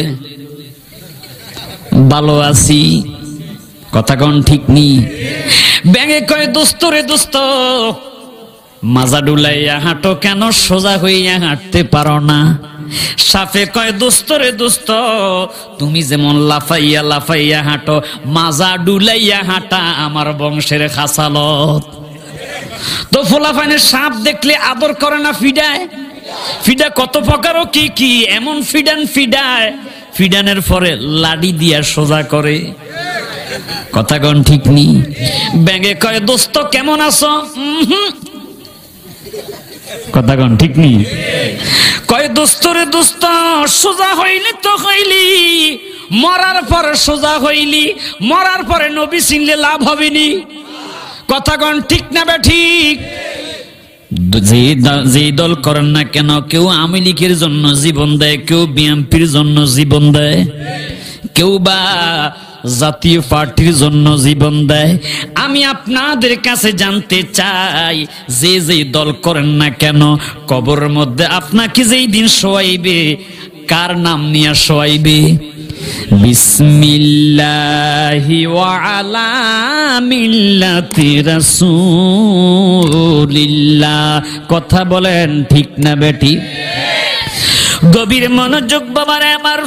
Speaker 3: ভালো আছি, কথা কোন ঠিক নি? ব্যাঙে কয়, দোস্ত রে দোস্ত মাজা ডুলাইয়া হাঁটো, কেন সোজা হইয়া হাঁটতে পারো না? সাপে কয়, দোস্ত রে দোস্ত তুমি যেমন লাফাইয়া লাফাইয়া হাঁটো, মাজা ডুলাইয়া হাঁটা আমার বংশের খাসালত। তো ফোলাফাইনে সাপ দেখলে আদর করে না ফিডায়? ফিডা কত প্রকারও কি কি, এমন ফিডান ফিডায়, ফিডানের পরে লাডি দিয়া সোজা করে, কথা কোন ঠিক নি? ব্যাঙে কয়, দোস্ত কেমন আছো? কথা কোন ঠিক নি? কয়, দোস্ত রে দোস্ত সোজা হইলি তো হইলি, মরার পরে সোজা হইলি, মরার পরে নবী চিনলে লাভ হবেনি, কথা কোন ঠিক না বে ঠিক? যে দল করেন না কেন, কেউ আওয়ামী লীগের জন্য জীবন দেয়, কেউ বিএনপির জন্য জীবন দেয়, কেউ বা জাতীয় পার্টির জন্য জীবন দেয়। আমি আপনাদের কাছে জানতে চাই, যে যে দল করেন না কেন, কবরের মধ্যে আপনাকে যেই দিন শোয়াইবে, কার নাম নিয়ে শোয়াইবে? বিসমিল্লাহি ওয়া আলা মিল্লাতি রাসূলিল্লাহ। কথা বলেন ঠিক না বেটি? গভীর মনোযোগ বাবারে আমার।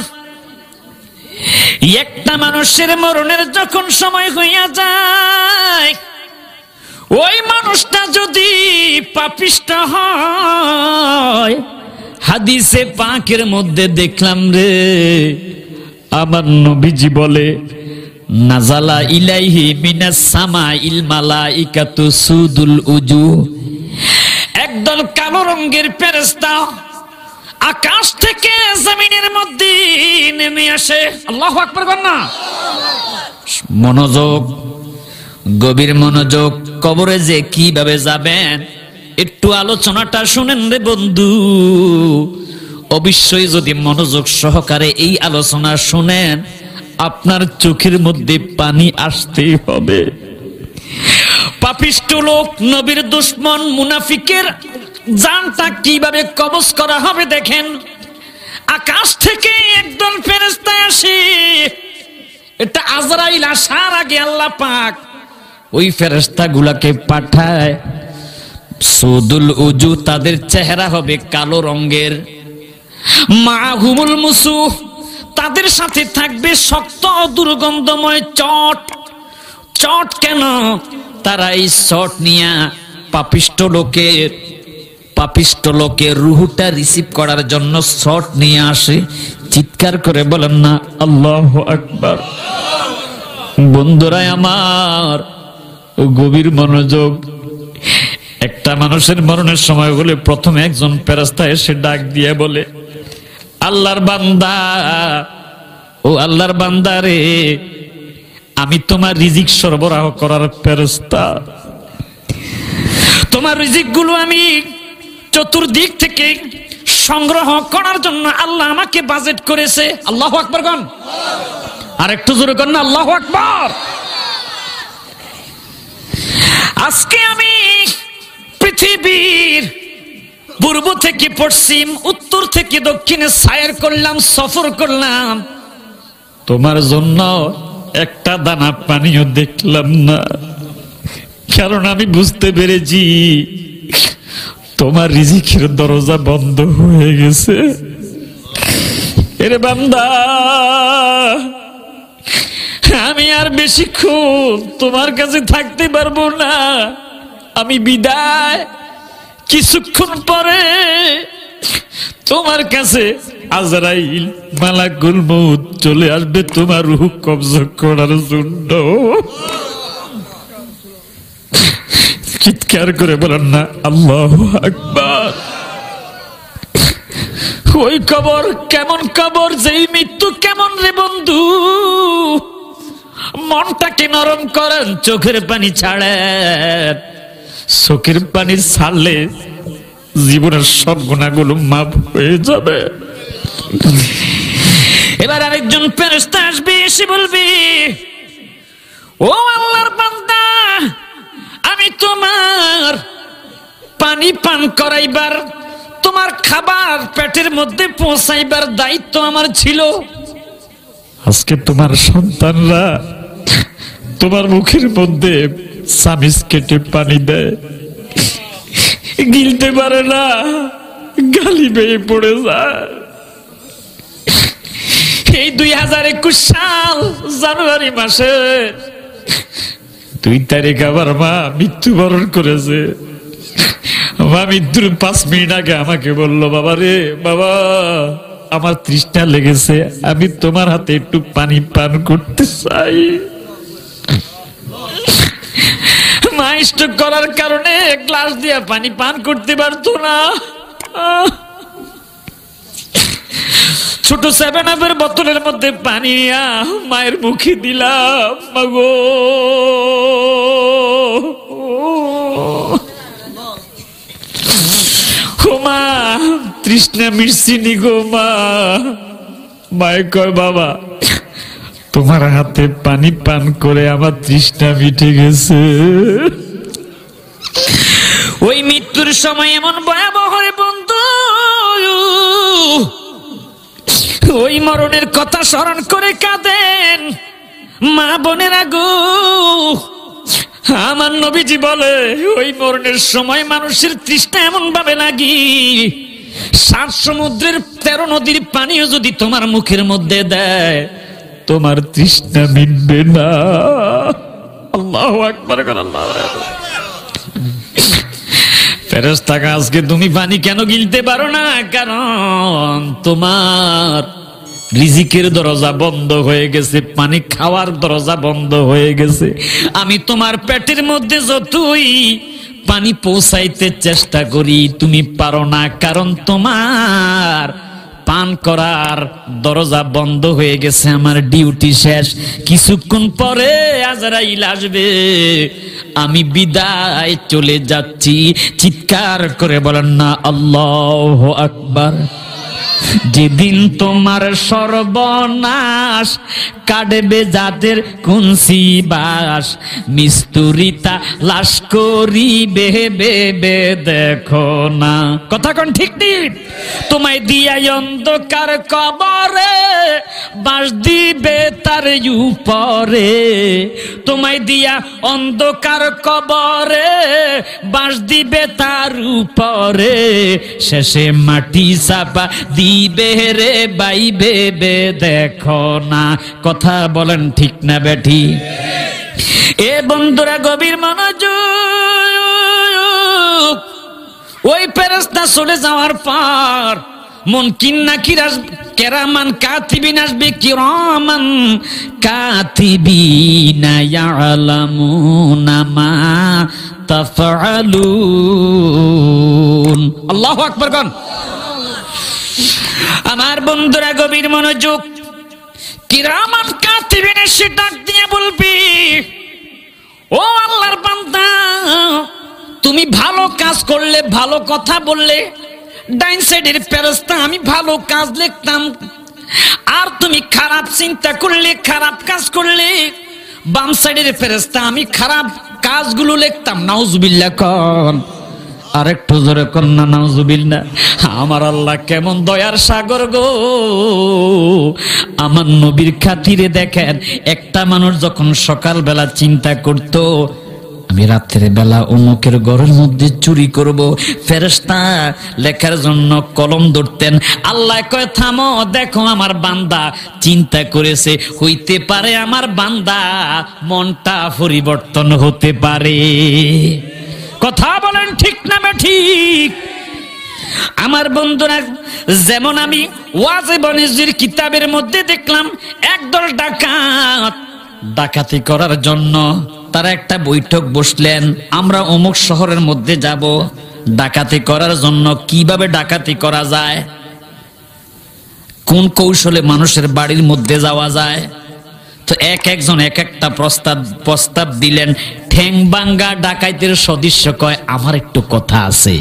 Speaker 3: একটা মানুষের মরণের যখন সময় হইয়া যায়, ওই মানুষটা যদি পাপিষ্ট হয়, হাদিসে পাকের মধ্যে দেখলাম রে, আমার নবীজি বলে, নাজালা ইলাইহি মিনাস সামাইল মালাইকাতু সুদুল উজু, একদল কালো রঙের ফেরেশতা আকাশ থেকে জমিনের মধ্যে নেমে আসে। আল্লাহু আকবার বল না। মনোযোগ, গভীর মনোযোগ। কবরে যে কিভাবে যাবেন একটু আলোচনাটা শুনেন রে বন্ধু। অবশ্যই যদি মনোযোগ সহকারে এই আলোচনা শুনেন, আপনার চোখের মধ্যে পানি আসতেই হবে। পাপিষ্ঠ লোক, নবীর দুশমন, মুনাফিকের জানটা কিভাবে কবজ করা হবে দেখেন। আকাশ থেকে একদল ফেরেশতা আসে, এটা আজরাইল আসার আগে আল্লাহ পাক ওই ফেরেশতা গুলাকে পাঠায়। সুদুল উজু, তাদের চেহারা হবে কালো রঙের। মাহুমুল মুসুহ, তাদের সাথে থাকবে শক্ত দুর্গন্ধময় চট। চট কেন? তারা এই চট নিয়ে পাপিষ্ঠ লোকের রুহটা রিসিভ করার জন্য চট নিয়ে আসে। চিৎকার করে বলেন না আল্লাহু আকবার। বন্ধুরা আমার, গভীর মনোযোগ। একটা মানুষের মরণের সময় হলে প্রথমে একজন ফেরেশতা এসে ডাক দিয়ে বলে, আল্লাহর বান্দা, ও আল্লাহর বান্দা রে, আমি তোমার রিজিক সরবরাহ করার ফেরেশতা। তোমার রিজিক গুলো আমি চতুর্দিক থেকে সংগ্রহ করার জন্য আল্লাহ আমাকে বাজেট করেছে। আল্লাহু আকবার গণ, আর একটু জোরে কর না আল্লাহু আকবার। আজকে আমি পৃথিবীর পূর্ব থেকে পশ্চিম, উত্তর থেকে দক্ষিণে সায়ের করলাম, সফর করলাম, তোমার জন্য একটা দানা পানিও দেখলাম না। কারণ আমি বুঝতে পেরেছি তোমার রিজিকের দরজা বন্ধ হয়ে গেছে। এরে বান্দা, আমি আর বেশিক্ষণ তোমার কাছে থাকতে পারবো না, আমি বিদায়। কিছুক্ষণ পরে তোমার কাছে আজরাইল মালাকুল মউত চলে আসবে তোমার রূহ কবজা করার জন্য। চিৎকার করে বলেন না আল্লাহু আকবার। ওই কবর কেমন কবর, যেই মৃত্যু কেমন রে বন্ধু। মনটাকে নরম করেন, চোখের পানি ছাড়েন। চোখের পানি ছাড়লে জীবনের সব গুণাগুলো মাফ হয়ে যাবে। এবার আরেকজন ফেরেশতা আসবে, এসে বলবে, ও আল্লাহর বান্দা, আমি তোমার পানি পান করাইবার, তোমার খাবার পেটের মধ্যে পৌঁছাইবার দায়িত্ব আমার ছিল। আজকে তোমার সন্তানরা তোমার মুখের মধ্যে চামিচ কেটে পানি দেয়, গিলতে পারে না, গালি বেয়ে পড়ে যায়। এই 2021 সাল জানুয়ারি মাসের 2 তারিখ আমার মা মৃত্যুবরণ করেছে। মা মৃত্যুর 5 মিনিট আগে আমাকে বললো, বাবা রে বাবা, আমার তৃষ্ণা লেগেছে, আমি তোমার হাতে একটু পানি পান করতে চাই। মা স্ট্রোক করার কারণে গ্লাস দিয়ে পানি পান করতে পারতো না। ছোট 7-আপের বোতলের মধ্যে পানি মায়ের মুখে দিলাম। মাগো, মা তৃষ্ণা মিটছিনি গো মা। মায়ে কয়, বাবা তোমার হাতে পানি পান করে আমার তৃষ্ণা মিটে গেছে। ওই মৃত্যুর সময় এমন ভয়াবহ রে বন্ধু, ওই মরণের কথা স্মরণ করে কাঁদেন মা বোনেরা গো। আমার নবীজি বলে, ওই মরণের সময় মানুষের তৃষ্ণা এমন ভাবে লাগি, 7 সমুদ্রের 13 নদীর পানিও যদি তোমার মুখের মধ্যে দেয়, তোমার তৃষ্ণা মিটবে না। আল্লাহু আকবার। ফেরেশতা আজকে তুমি পানি কেন গিলতে পারো না? কারণ তোমার রিজিকের দরজা বন্ধ হয়ে গেছে, পানি খাওয়ার দরজা বন্ধ হয়ে গেছে। আমি তোমার পেটের মধ্যে যতই পানি পৌঁছাইতে চেষ্টা করি, তুমি পারো না, কারণ তোমার পান করার দরজা বন্ধ হয়ে গেছে। আমার ডিউটি শেষ, কিছুক্ষণ পরে আজরাইল আসবে, আমি বিদায় চলে যাচ্ছি। চিৎকার করে বলেন না আল্লাহু আকবার। যেদিন তোমার সর্বনাশ কাটবে যাদের কুনসি বাস, মিস্তুরিতা লাশ করিবে বেবে দেখো না। কথা কোন ঠিক ঠিক? তোমায় দিয়া অন্ধকার কবরে বাস দিবে তার উপরে, তোমায় দিয়া অন্ধকার কবরে বাস দিবে তার উপরে, শেষে মাটি চাপা দিবে রে বাইবে বে দেখো না। কথা বলেন ঠিক না বেঠি? এ বন্ধুরা গভীর মনোযোগ। ওই ফেরেশতা চলে যাওয়ার পর মুনকির নাকির কেরামান কাতিবিন আসবে, কিরামান কাতিবিনা ইয়ালামুনা মা তাফআলুন। আল্লাহু আকবার কোন। আমার বন্ধুরা গভীর মনোযোগ। কিরামান কাতিবিন এসে ডাক দিয়ে বলবি, ও আল্লাহর বান্দা, তুমি ভালো কাজ করলে, ভালো কথা বললে, ডাইন সাইডের ফেরেশতা আমি ভালো কাজ লিখতাম, আর তুমি খারাপ চিন্তা করলে, খারাপ কাজ করলে, বাম সাইডের ফেরেশতা আমি খারাপ কাজগুলো লিখতাম। নাউজুবিল্লাহ কোন। আর একটু জোরে কোন না নাউজুবিল্লাহ। আমার আল্লাহ কেমন দয়ার সাগর গো। আমার নবীর খাতিরে দেখেন, একটা মানুষ যখন সকালবেলা চিন্তা করতো আমি রাত্রের বেলা অমুকের ঘরের মধ্যে চুরি করব, ফেরেশতা লেখার জন্য কলম ধরতেন। আল্লাহ কয় থামো, দেখো আমার বান্দা চিন্তা করেছে, হইতে পারে আমার বান্দা মনটা পরিবর্তন হতে পারে। কথা বলেন ঠিক না ঠিক? আমার বন্ধুরা, যেমন আমি ওয়াজে বনিজির কিতাবের মধ্যে দেখলাম একদল ডাকাত ডাকাতি করার জন্য তারা একটা বৈঠক বসলেন, আমরা অমুক শহরের মধ্যে যাব, ডাকাতি করার জন্য কিভাবে ডাকাতি করা যায়, কোন কৌশলে মানুষের বাড়ির মধ্যে যাওয়া যায়। তো একজন এক একটা প্রস্তাব দিলেন। ঠ্যাং ভাঙ্গা ডাকাইতের সদস্য কয় আমার একটু কথা আছে।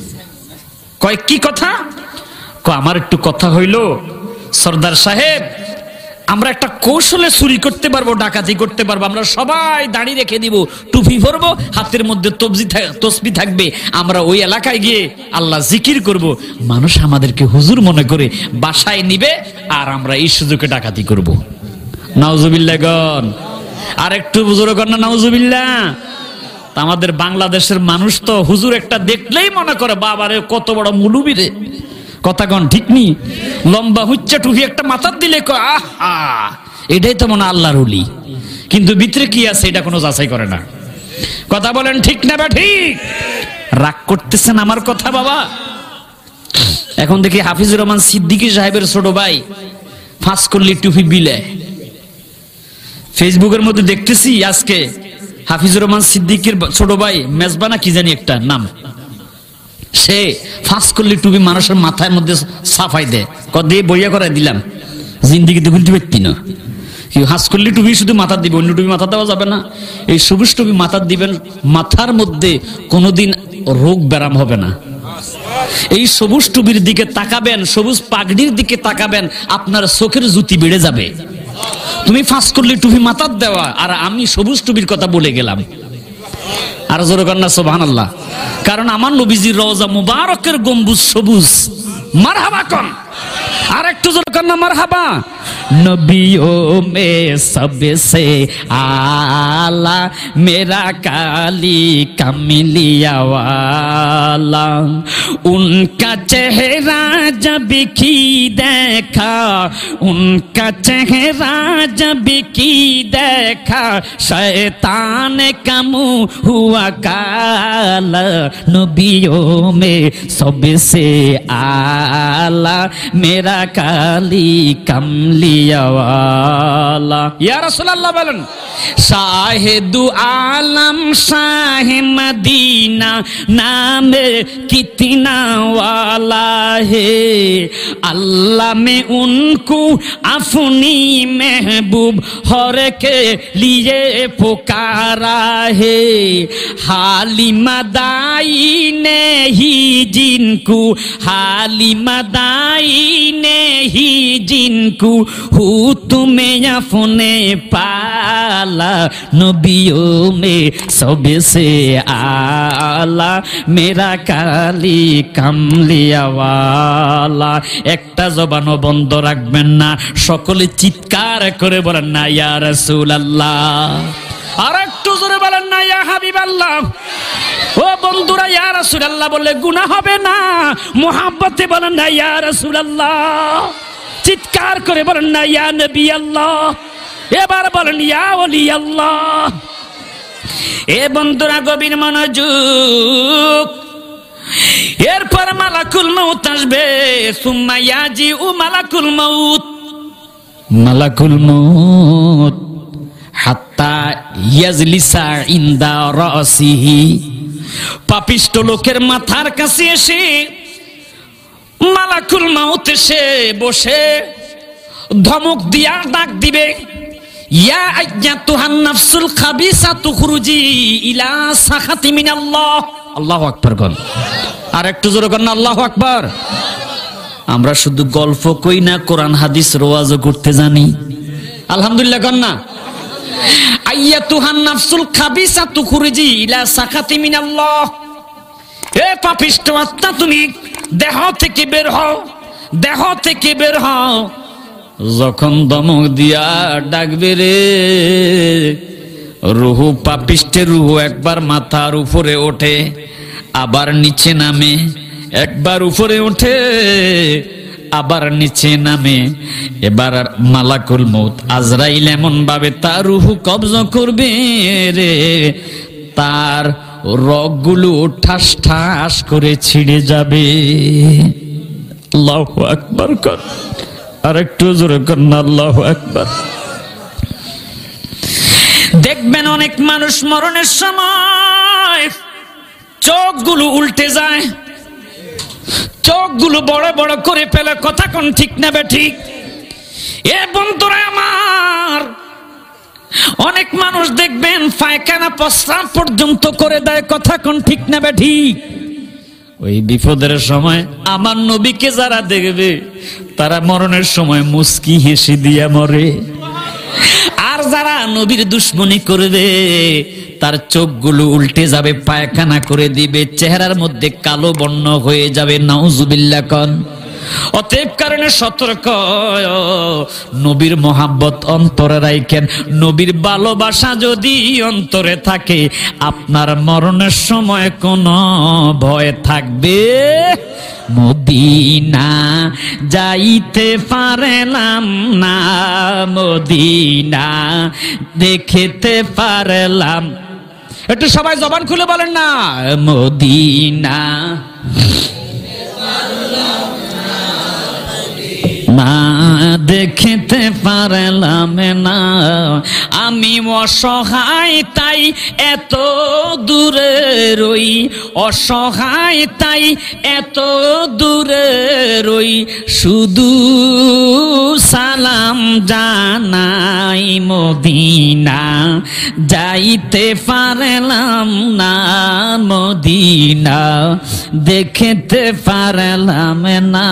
Speaker 3: কয় কি কথা? কয় আমার একটু কথা হইল সর্দার সাহেব, আমরা একটা কৌশলে চুরি করতে পারবো, ডাকাতি করতে পারবো। আমরা সবাই দাড়ি রেখে দিব, টুপি পরবো, হাতের মধ্যে তসবি থাকবে, আমরা ওই এলাকায় গিয়ে আল্লাহ জিকির করব, মানুষ আমাদেরকে হুজুর মনে করে বাসায় নিবে, আর আমরা এই সুযোগে ডাকাতি করব। নাউজুবিল্লাহ গন। আর একটু হুজুর গন না নাউজুবিল্লাহ। আমাদের বাংলাদেশের মানুষ তো হুজুর একটা দেখলেই মনে করে বাবারে কত বড় মুলুবি রে। কথা কন ঠিক নি? লম্বা হুচ্চা টুপি একটা মাথার দিলে আহা এটাই তো মনে আল্লাহর ওলি, কিন্তু ভিতরে কি আছে এটা কোনো যাচাই করে না। কথা বলেন ঠিক না বা ঠিক? রাগ করতেছেন আমার কথা বাবা? এখন দেখি হাফিজুর রহমান সিদ্দিকী সাহেবের ছোট ভাই ফাঁসকল্লি টুপি বিলে, ফেসবুকের মধ্যে দেখতেছি আজকে হাফিজুর রহমান সিদ্দিকীর ছোট ভাই মেজবানা কি জানি একটা নাম, সে ফাঁসকল্লি টুপি মানুষের মাথার মধ্যে সাফাই দেয়, দিয়ে বইয়া করাই দিলাম, জিন্দিগিতে ভুলতে পারতি না। হাঁসকল্লি টুপি শুধু মাথা দিবে, অন্য টুপি মাথা দেওয়া যাবে না। এই সবুজ টুপি মাথা দিবেন, মাথার মধ্যে কোনোদিন রোগ ব্যারাম হবে না। এই সবুজ টুপির দিকে তাকাবেন, সবুজ পাগড়ির দিকে তাকাবেন, আপনার চোখের জ্যোতি বেড়ে যাবে। তুমি ফাঁসকল্লি টুপি মাথার দেওয়া, আর আমি সবুজ টুপির কথা বলে গেলাম। আর জোরে কন্যা সুবহানাল্লাহ। কারণ আমার নবীজির রওজা মুবারকের গম্বুজ সবুজ। মারহাবা কন, আর একটু জোরে কন্যা মারহাবা। नबियों में सबसे आला मेरा काली कमलिया वाला, उनका चेहरा जब की देखा, उनका चेहरा जब की देखा, शैतान का मुंह हुआ काला। नबियों में सबसे आला मेरा মেরা কালি কামলিয়াওয়ালা। ইয়া রাসূলুল্লাহ বলেন, শাহেদু আলম শাহে মদিনা নামে কিतना वाला है, अल्लाह में उनको अपनी महबूब हर के लिए पुकारा है। हालिमा दाई ने ही जिनको, हालिमा दाई ने ही जिनको हु तुम्हें अपने पाला, नबियों में सबसे आला मेरा काली কামলিয়াওয়ালা। একটা জবানও বন্ধ রাখবেন না, সকলে চিৎকার করে বলেন না ইয়া রাসূলুল্লাহ। আর একটু জোরে বলেন না ইয়া হাবিবাল্লাহ। ও বন্ধুরা, ইয়া রাসূলুল্লাহ বললে গুনাহ হবে না, মুহাব্বতে বলেন না ইয়া রাসূলুল্লাহ। চিৎকার করে বলেন না ইয়া নবী আল্লাহ। এবার বলেন ইয়া ওলি আল্লাহ। এ বন্ধুরা গভীর মনোযোগ। এরপর মালাকুল মউত আসবে, সুম্মা ইয়াজিউ মালাকুল মউত, মালাকুল মউত হাত্তা ইয়াজলিসা ইনদা রাসিহি, পাপিষ্ট লোকের মাথার কাছে এসে মালাকুল মউত এসে বসে ধমক দিয়া ডাক দিবে, ইয়া আইয়াতুহান নাফসুল খাবিসাতু খুরুজি ইলা সাখাতি মিনাল্লাহ। আল্লাহু আকবার গণ, আর একটু জোরে কর না আল্লাহু আকবার। আমরা শুধু গল্প কই না, কোরআন হাদিস রওয়াজও করতে জানি। আলহামদুলিল্লাহ গণ না। আইয়াতুহান নাফসুল খাবিসাতু খুরুজি ইলা সাখাতি মিনাল্লাহ। এ পাপিষ্ট আত্মা, তুমি দেহ থেকে বের হও, দেহ থেকে বের হও। যখন দমক দিয়া ডাকবে রে, রুহু, পাপিষ্টের রুহু একবার মাথার উপরে ওঠে, আবার নিচে নামে, একবার উপরে ওঠে আবার নিচে নামে। এবার মালাকুল মউত আজরাইল এমন ভাবে তার রুহু কবজা করবে রে, তার রগগুলো ঠাস ঠাস করে ছিঁড়ে যাবে। আল্লাহু আকবার কর, আর একটু জোরে কর না আল্লাহু আকবার। দেখবেন অনেক মানুষ মরণের সময় চোখগুলো উল্টে যায়, চোখগুলো বড় বড় করে ফেলে। কথা কোন ঠিক না বে ঠিক? এ বন্ধুরা আমার, অনেক মানুষ দেখবেন পায়খানা প্রস্রাব পর্যন্ত করে দেয়। কথা কোন ঠিক না বে ঠিক? ওই বিপদের সময় আমার নবীকে যারা দেখবে তারা মরণের সময় মুস্কি হেসে দিয়া মরে। আর যারা নবীর দুশ্মনী করবে তার চোখগুলো উল্টে যাবে, পায়খানা করে দিবে, চেহারার মধ্যে কালো বর্ণ হয়ে যাবে। নাউজুবিল্লাহ কন। অতএব কারণে সতর্ক, নবীর মোহাব্বত অন্তরে রাখেন। নবীর ভালোবাসা যদি অন্তরে থাকে, আপনার মরণের সময় কোনো ভয় থাকবে। মদিনা যাইতে পারলাম না, মদিনা দেখিতে পারলাম। একটু সবাই জবান খুলে বলেন না, মদিনা না দেখিতে পারলাম না। আমি অসহায় তাই এত দূরে রই, অসহায় তাই এত দূরে রই, শুধু সালাম জানাই। মদিনা যাইতে পারলাম না, মদিনা দেখিতে পারলাম না।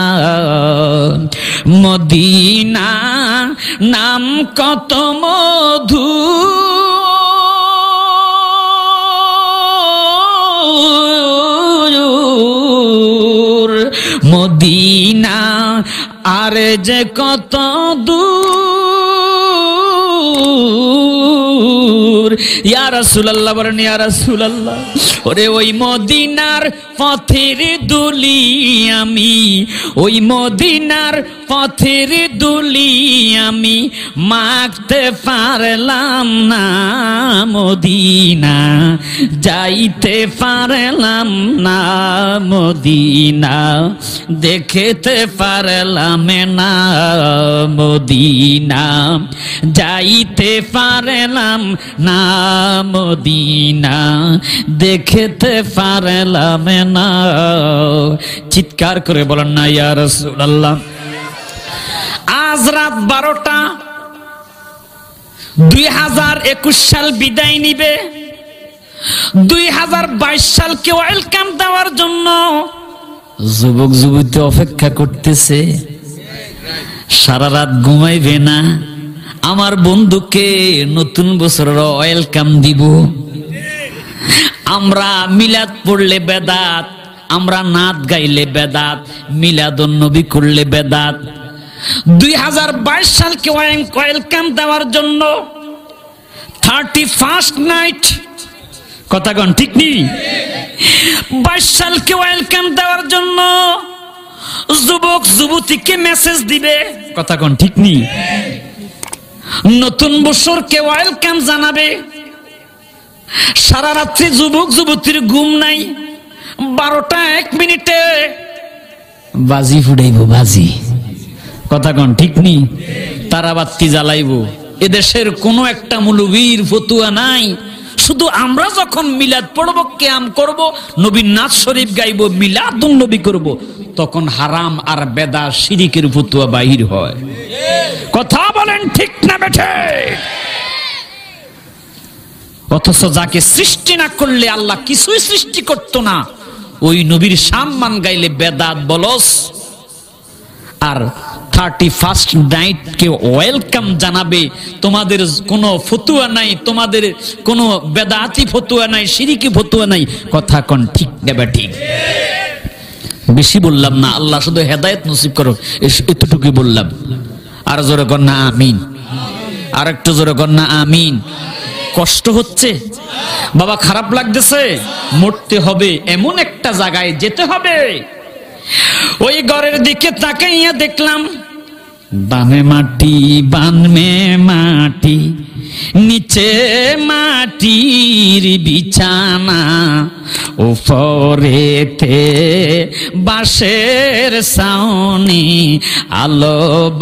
Speaker 3: মদিনা নাম কত মধু, মদিনা আর যে কত দূর। হুজুর ইয়া রাসূলুল্লাহ বলেন ইয়া রাসূলুল্লাহ ওরে ওই মদিনার পথের দুলি আমি ওই মদিনার পথের দুলি আমি মাখতে পারলাম না মদিনা যাইতে পারলাম না মদিনা দেখতে পারলাম না মদিনা যাইতে পারলাম না মদিনা দেখতে পারলাম না। চিৎকার করে বলেন না ইয়া রাসূলুল্লাহ। আজ রাত 12টা 2021 সাল বিদায় নিবে, 2022 সালকে ওয়েলকাম দেওয়ার জন্য যুবক যুবতী অপেক্ষা করতেছে। সারা রাত ঘুমাইবে না, আমার বন্ধুকে নতুন বছরের ওয়েলকাম দিব। আমরা মিলাদ পড়লে বেদাত, আমরা নাত গাইলে বেদাত, মিলাদুন নবী করলে বেদাত। 2022 সালকে ওয়েলকাম দেওয়ার জন্য 31st নাইট, কথা কোন ঠিক নেই, 22 সালকে ওয়েলকাম দেওয়ার জন্য যুবক যুবতীকে মেসেজ দিবে, কথা কোন ঠিক নেই, নতুন বছরকে ওয়েলকাম জানাবে। সারা রাত্রি যুবক যুবতীর ঘুম নাই, 12টা 1 মিনিটে বাজি ফুটাইব, বাজি, কথা কোন ঠিক নেই, তারাবাতি জ্বালাইব। এদেশের কোন একটা মৌলবীর ফতুয়া নাই, শুধু আমরা যখন মিলাদ পড়ব, কিয়াম করব, নবীর নাচ শরীফ গাইব, মিলাদুন নবী করব, তখন হারাম আর বেদাত শিরকের ফতুয়া বাহির হয়। কথা বলেন ঠিক না বেঠে? অথচ যাকে সৃষ্টি না করলে আল্লাহ কিছুই সৃষ্টি করতো না, ওই নবীর সম্মান গাইলে বেদাত বলস। আর 31st নাইট কে ওয়েলকাম জানাবে, তোমাদের কোনো ফতুয়া নাই, তোমাদের কোনো বেদাতি ফতুয়া নাই, শিরকি ফতুয়া নাই, কথা কোন ঠিক নেবে ঠিক? বেশি বললাম না, আল্লাহ শুধু হেদায়েত নসিব করো, এতটুকুই বললাম। আর জোরে কর না আমিন, আর একটু জোরে কর না আমিন। কষ্ট হচ্ছে বাবা, খারাপ লাগতেছে, মরতে হবে, এমন একটা জায়গায় যেতে হবে। ওই ঘরের দিকে তাকাইয়া দেখলাম বামে মাটি, বামে মাটি, নিচে মাটির বিছানা, উপরেতে বাঁশের ছাউনি, আলো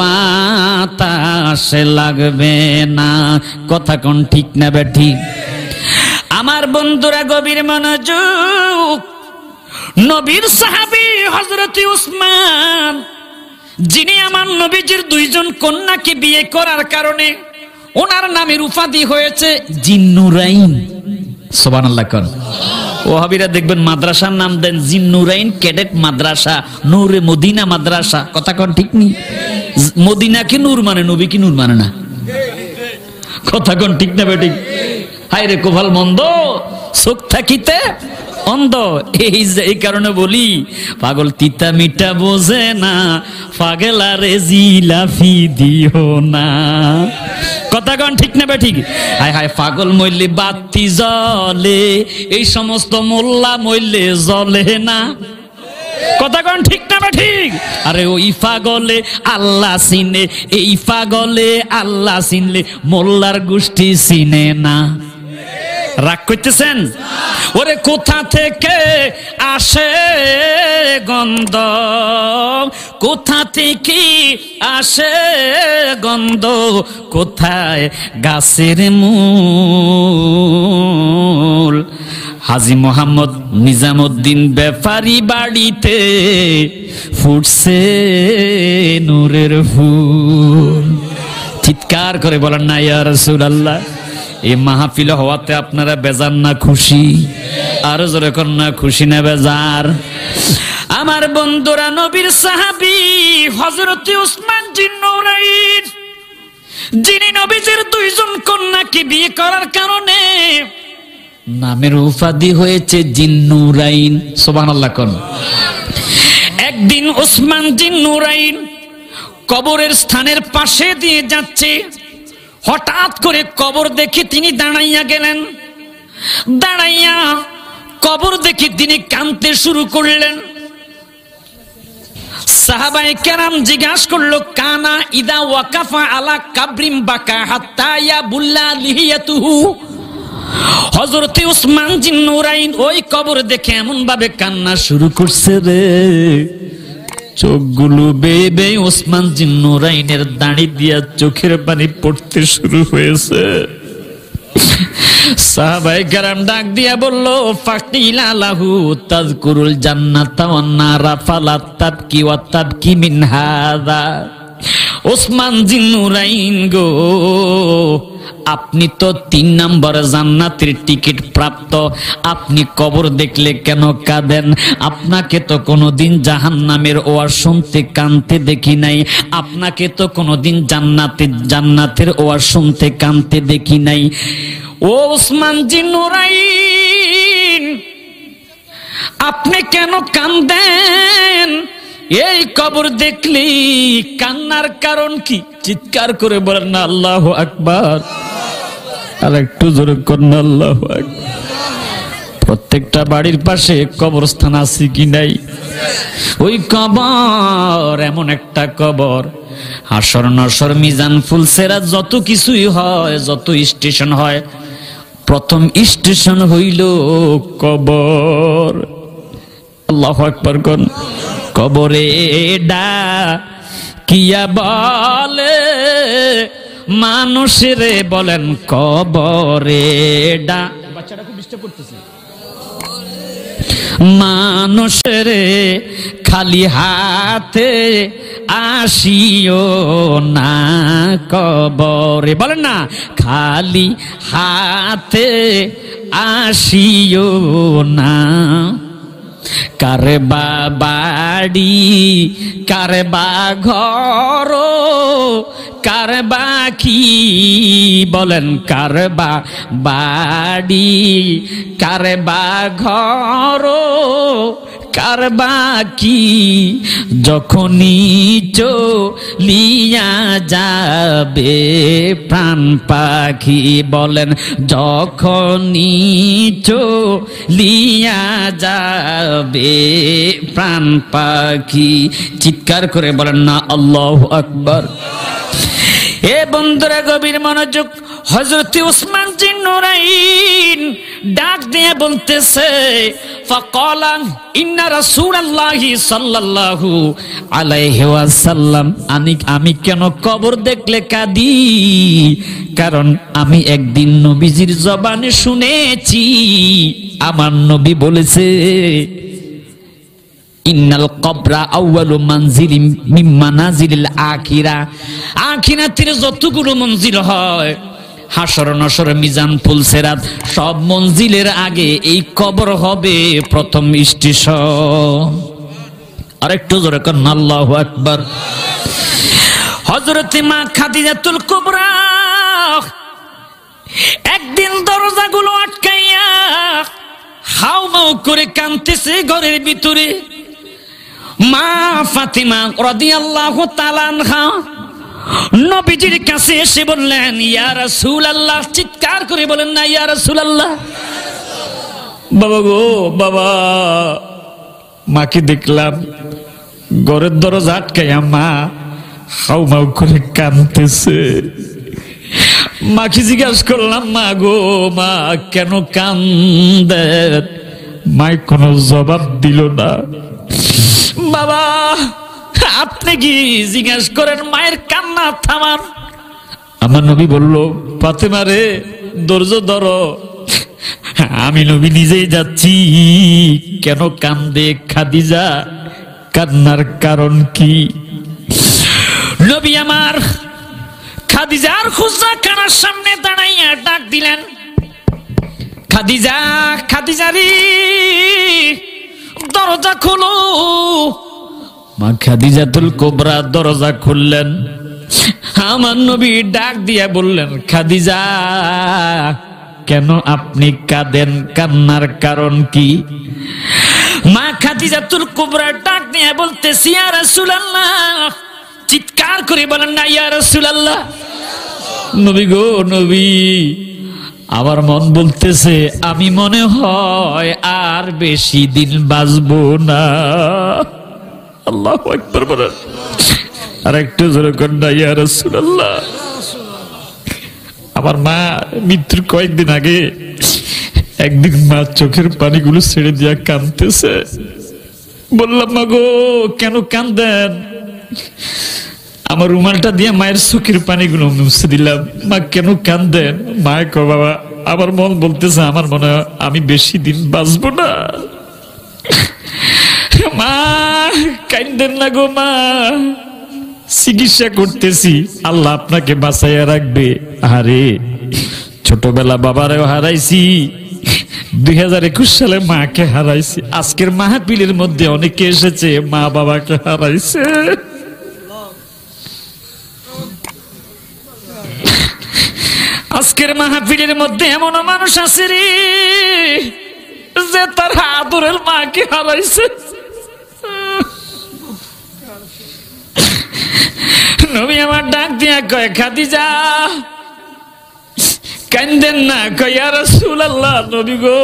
Speaker 3: বাতাস লাগবে না, কথা কোন ঠিক না বেঠি? আমার বন্ধুরা গভীর মনোযোগ। নবীর সাহাবী হযরত উসমান, যিনি আমার নবীজির 2 জন কন্যাকে বিয়ে করার কারণে ওনার নামের উপাধি হয়েছে জিন্নুরাইন। সুবহানাল্লাহ কোন? ওহাবীরা দেখবেন মাদ্রাসার নাম দেন জিন্নুরাইন ক্যাডেট মাদ্রাসা, নূরে মদিনা মাদ্রাসা, কথা কোন ঠিক নেই? মদিনা কি নূর মানে, নবী কি নূর মানে না, কথা কোন ঠিক না বেঠিক? হায় রে কোভাল মন্দ, চোখ থাকিতে অন্ধ। এই কারণে বলি, পাগল তিতা মিঠা বোঝে না, পাগলারে জিলাফি দিও না, কথা কোন ঠিক না বেঠিক? হায় হায়, পাগল মইলে বাতি জ্বলে, এই সমস্ত মোল্লা মইলে জ্বলে না, কথা কোন ঠিক না বেঠিক? আরে ওই পাগলে আল্লাহ চিনে, এই পাগলে আল্লাহ চিনলে মোল্লার গোষ্ঠী চিনে না। রাগ করতেছেন? ওরে কোথা থেকে আসে গন্ধ, কোথা থেকে আসে গন্ধ, কোথায় গাছের মূল? হাজী মোহাম্মদ নিজামুদ্দিন ব্যাপারী বাড়িতে ফুটছে নূরের ফুল। চিৎকার করে বলেন না ইয়া রাসূলুল্লাহ। এই মাহফিল হওয়াতে আপনারা বেজার না খুশি? আর জোরে কোন না খুশি না বেজার? আমার বন্ধুরা, নবীর সাহাবী হযরত উসমান জিন্নুরাইন, যিনি নবীজির 2 জন কন্যাকে বিয়ে করার কারণে নামের উপাধি হয়েছে জিন্নুরাইন। সুবহানাল্লাহ কোন? একদিন উসমান জিন্নুরাইন কবরের স্থানের পাশে দিয়ে যাচ্ছে, হঠাৎ করে কবর দেখে তিনি দাঁড়াইয়া গেলেন। দাঁড়াইয়া কবর দেখে তিনি কাঁদতে শুরু করলেন। সাহাবায়ে কেরাম জিজ্ঞাসা করলো, কানা ইদা ওয়াকাফা আলা কাবরিম বাকা হাত্তা ইয়াবুল্লা লিহিয়াতুহু। হযরতে উসমান জিন্নুরাইন ওই কবর দেখে এমন ভাবে কান্না শুরু করছে রে, চোখগুলো বেয়ে বেয়ে উসমান জিন্নুরাইনের দাঁড়ি দিয়া চোখের পানি পড়তে শুরু হয়েছে। সাহাবায়ে কেরাম ডাক দিয়া বলল, ফাকিলা লাহু তাযকুরুল জান্নাতা ওয়ান নারা ফালা তাবকি ওয়া তাবকি মিন হাযা। ওসমান জিন্নুরাইন গো, আপনি তো 3 নম্বর জান্নাতের টিকিট প্রাপ্ত, আপনি কবর দেখলে কেন কাঁদেন? আপনাকে তো কোনোদিন জাহান্নামের ওয়াজ শুনতে কাঁদতে দেখি নাই, আপনাকে তো কোনোদিন জান্নাতের ওয়াজ শুনতে কাঁদতে দেখি নাই। ও ওসমান জিন্নুরাইন, আপনি কেন কাঁদেন? এই কবর দেখলি কান্নার কারণ কি? চিৎকার করে বলেন না আল্লাহু আকবার। আর একটু জোরে করেন আল্লাহু আকবার। প্রত্যেকটা বাড়ির পাশে কবরস্থান আছে কি নাই? ওই কবর এমন একটা কবর, হাসর নসর মিজান ফুলসেরাত যত কিছুই হয়, যত স্টেশন হয়, প্রথম স্টেশন হইল কবর। আল্লাহু আকবার কোন কবরে ডাকিয়া বলে মানুষের, বলেন কবরে বাচ্চাটা খুব ডিস্টার্ব করতেছে। মানুষের খালি হাতে আসিও না কবরে, বলেন না খালি হাতে আসিও না। কারবা বাড়ি কারবা ঘর কারবা কি, বলেন কারবা বাড়ি কারবা ঘর কারবা কি, যখনই চলিয়া যাবে প্রাণ পাখি, বলেন যখনই চলিয়া যাবে প্রাণ পাখি। চিৎকার করে বলেন না আল্লাহু আকবার। এ বন্ধুরা গভীর মনোযোগ। হযরত উসমান জিন্নুরাইন ডাক দিয়ে বলতেছে, ফাকালা ইন্না রাসূলুল্লাহি সাল্লাল্লাহু আলাইহি ওয়াসাল্লাম, আমি কেন কবর দেখলে কাঁদি? কারণ আমি একদিন নবীজির জবানে শুনেছি, আমার নবী বলেছে, ইন্নাল কবরা আউয়ালু মানজিলিম মিন মানাজিলিল আখিরা। আখিরাতের যতগুলো মঞ্জিল হয়, হাসর নসর মিজান ফুলসেরাত, সব মঞ্জিলের আগে এই কবর হবে প্রথম স্টেশন। আরেকটু জোরে করেন আল্লাহু আকবার। হযরত মা খাদিজাতুল কুবরা একদিন দরজাগুলো আটকাইয়া হাউমাউ করে কাঁদতেছে ঘরের ভিতরে। মা ফাতিমা রাদিয়াল্লাহু তাআলা আনহা নবীজির কাছে এসে বললেন, ইয়া রাসূলুল্লাহ, চিৎকার করে বলেন না ইয়া রাসূলুল্লাহ। বাবা গো বাবা, মাকে দেখলাম ঘরের দরজা আটকাইয়া মা হাউমাউ করে কাঁদতেছে। মাকে জিজ্ঞাসা করলাম, মা গো মা কেন কান্দে? মা কোনো জবাব দিল না। বাবা আপনি কি জিজ্ঞাসা করেন মায়ের কান্না থামান? আমার নবী বলল, ফাতেমা রে ধৈর্য ধরো, আমি নবী নিজেই যাচ্ছি। কেন কান্দে খাদিজা? কান্নার কারণ কি? নবী আমার খাদিজার খুজরা কানার সামনে দাঁড়াইয়া ডাক দিলেন, খাদিজা, খাদিজা রে দরজা খোলো। মা খাদিজাতুল কুবরা দরজা খুললেন। আমার নবী ডাক দিয়া বললেন, খাদিজা কেন আপনি কাঁদেন? কান্নার কারণ কি? মা খাদিজাতুল কুবরা ডাক দিয়া বলতেছি, ইয়া রাসূলুল্লাহ, চিৎকার করে বলেন না ইয়া রাসূলুল্লাহ।
Speaker 1: নবী গো নবী, আমার মন বলতেছে আমি মনে হয় আর বেশি দিন বাঁচবো না। আল্লাহু আকবার বলেন। আর একটু জোরে কন্যা ইয়া রাসূলুল্লাহ। আমার মা মৃত্যুর কয়েকদিন আগে একদিন মা চোখের পানিগুলো ছেড়ে দিয়া কাঁদতেছে। বললাম মা গো কেন কাঁদেন? আমার রুমালটা দিয়ে মায়ের চোখের পানিগুলো মুছে দিলাম। মা কেন কাঁদেন? মায় কো বাবা আমার মন বলতেছে আমার মনে হয় আমি বেশি দিন বাঁচবো না। মা কাঁদেন না গো মা, চিকিৎসা করতেছি, আল্লাহ আপনাকে বাঁচাইয়া রাখবে। আরে ছোটবেলা বাবারেও হারাইছি, 2021 সালে মাকে হারাইছি। আজকের মাহফিলের মধ্যে অনেকে এসেছে মা বাবাকে হারাইছে। আজকের মাহফিলের মধ্যে এমন মানুষ আছে রে যে তার আদরের মাকে হারাইছে। নবী আমার ডাক দিয়া কয় খাদিজা কান্দেন না। কয় ইয়া রাসূলুল্লাহ, নবী গো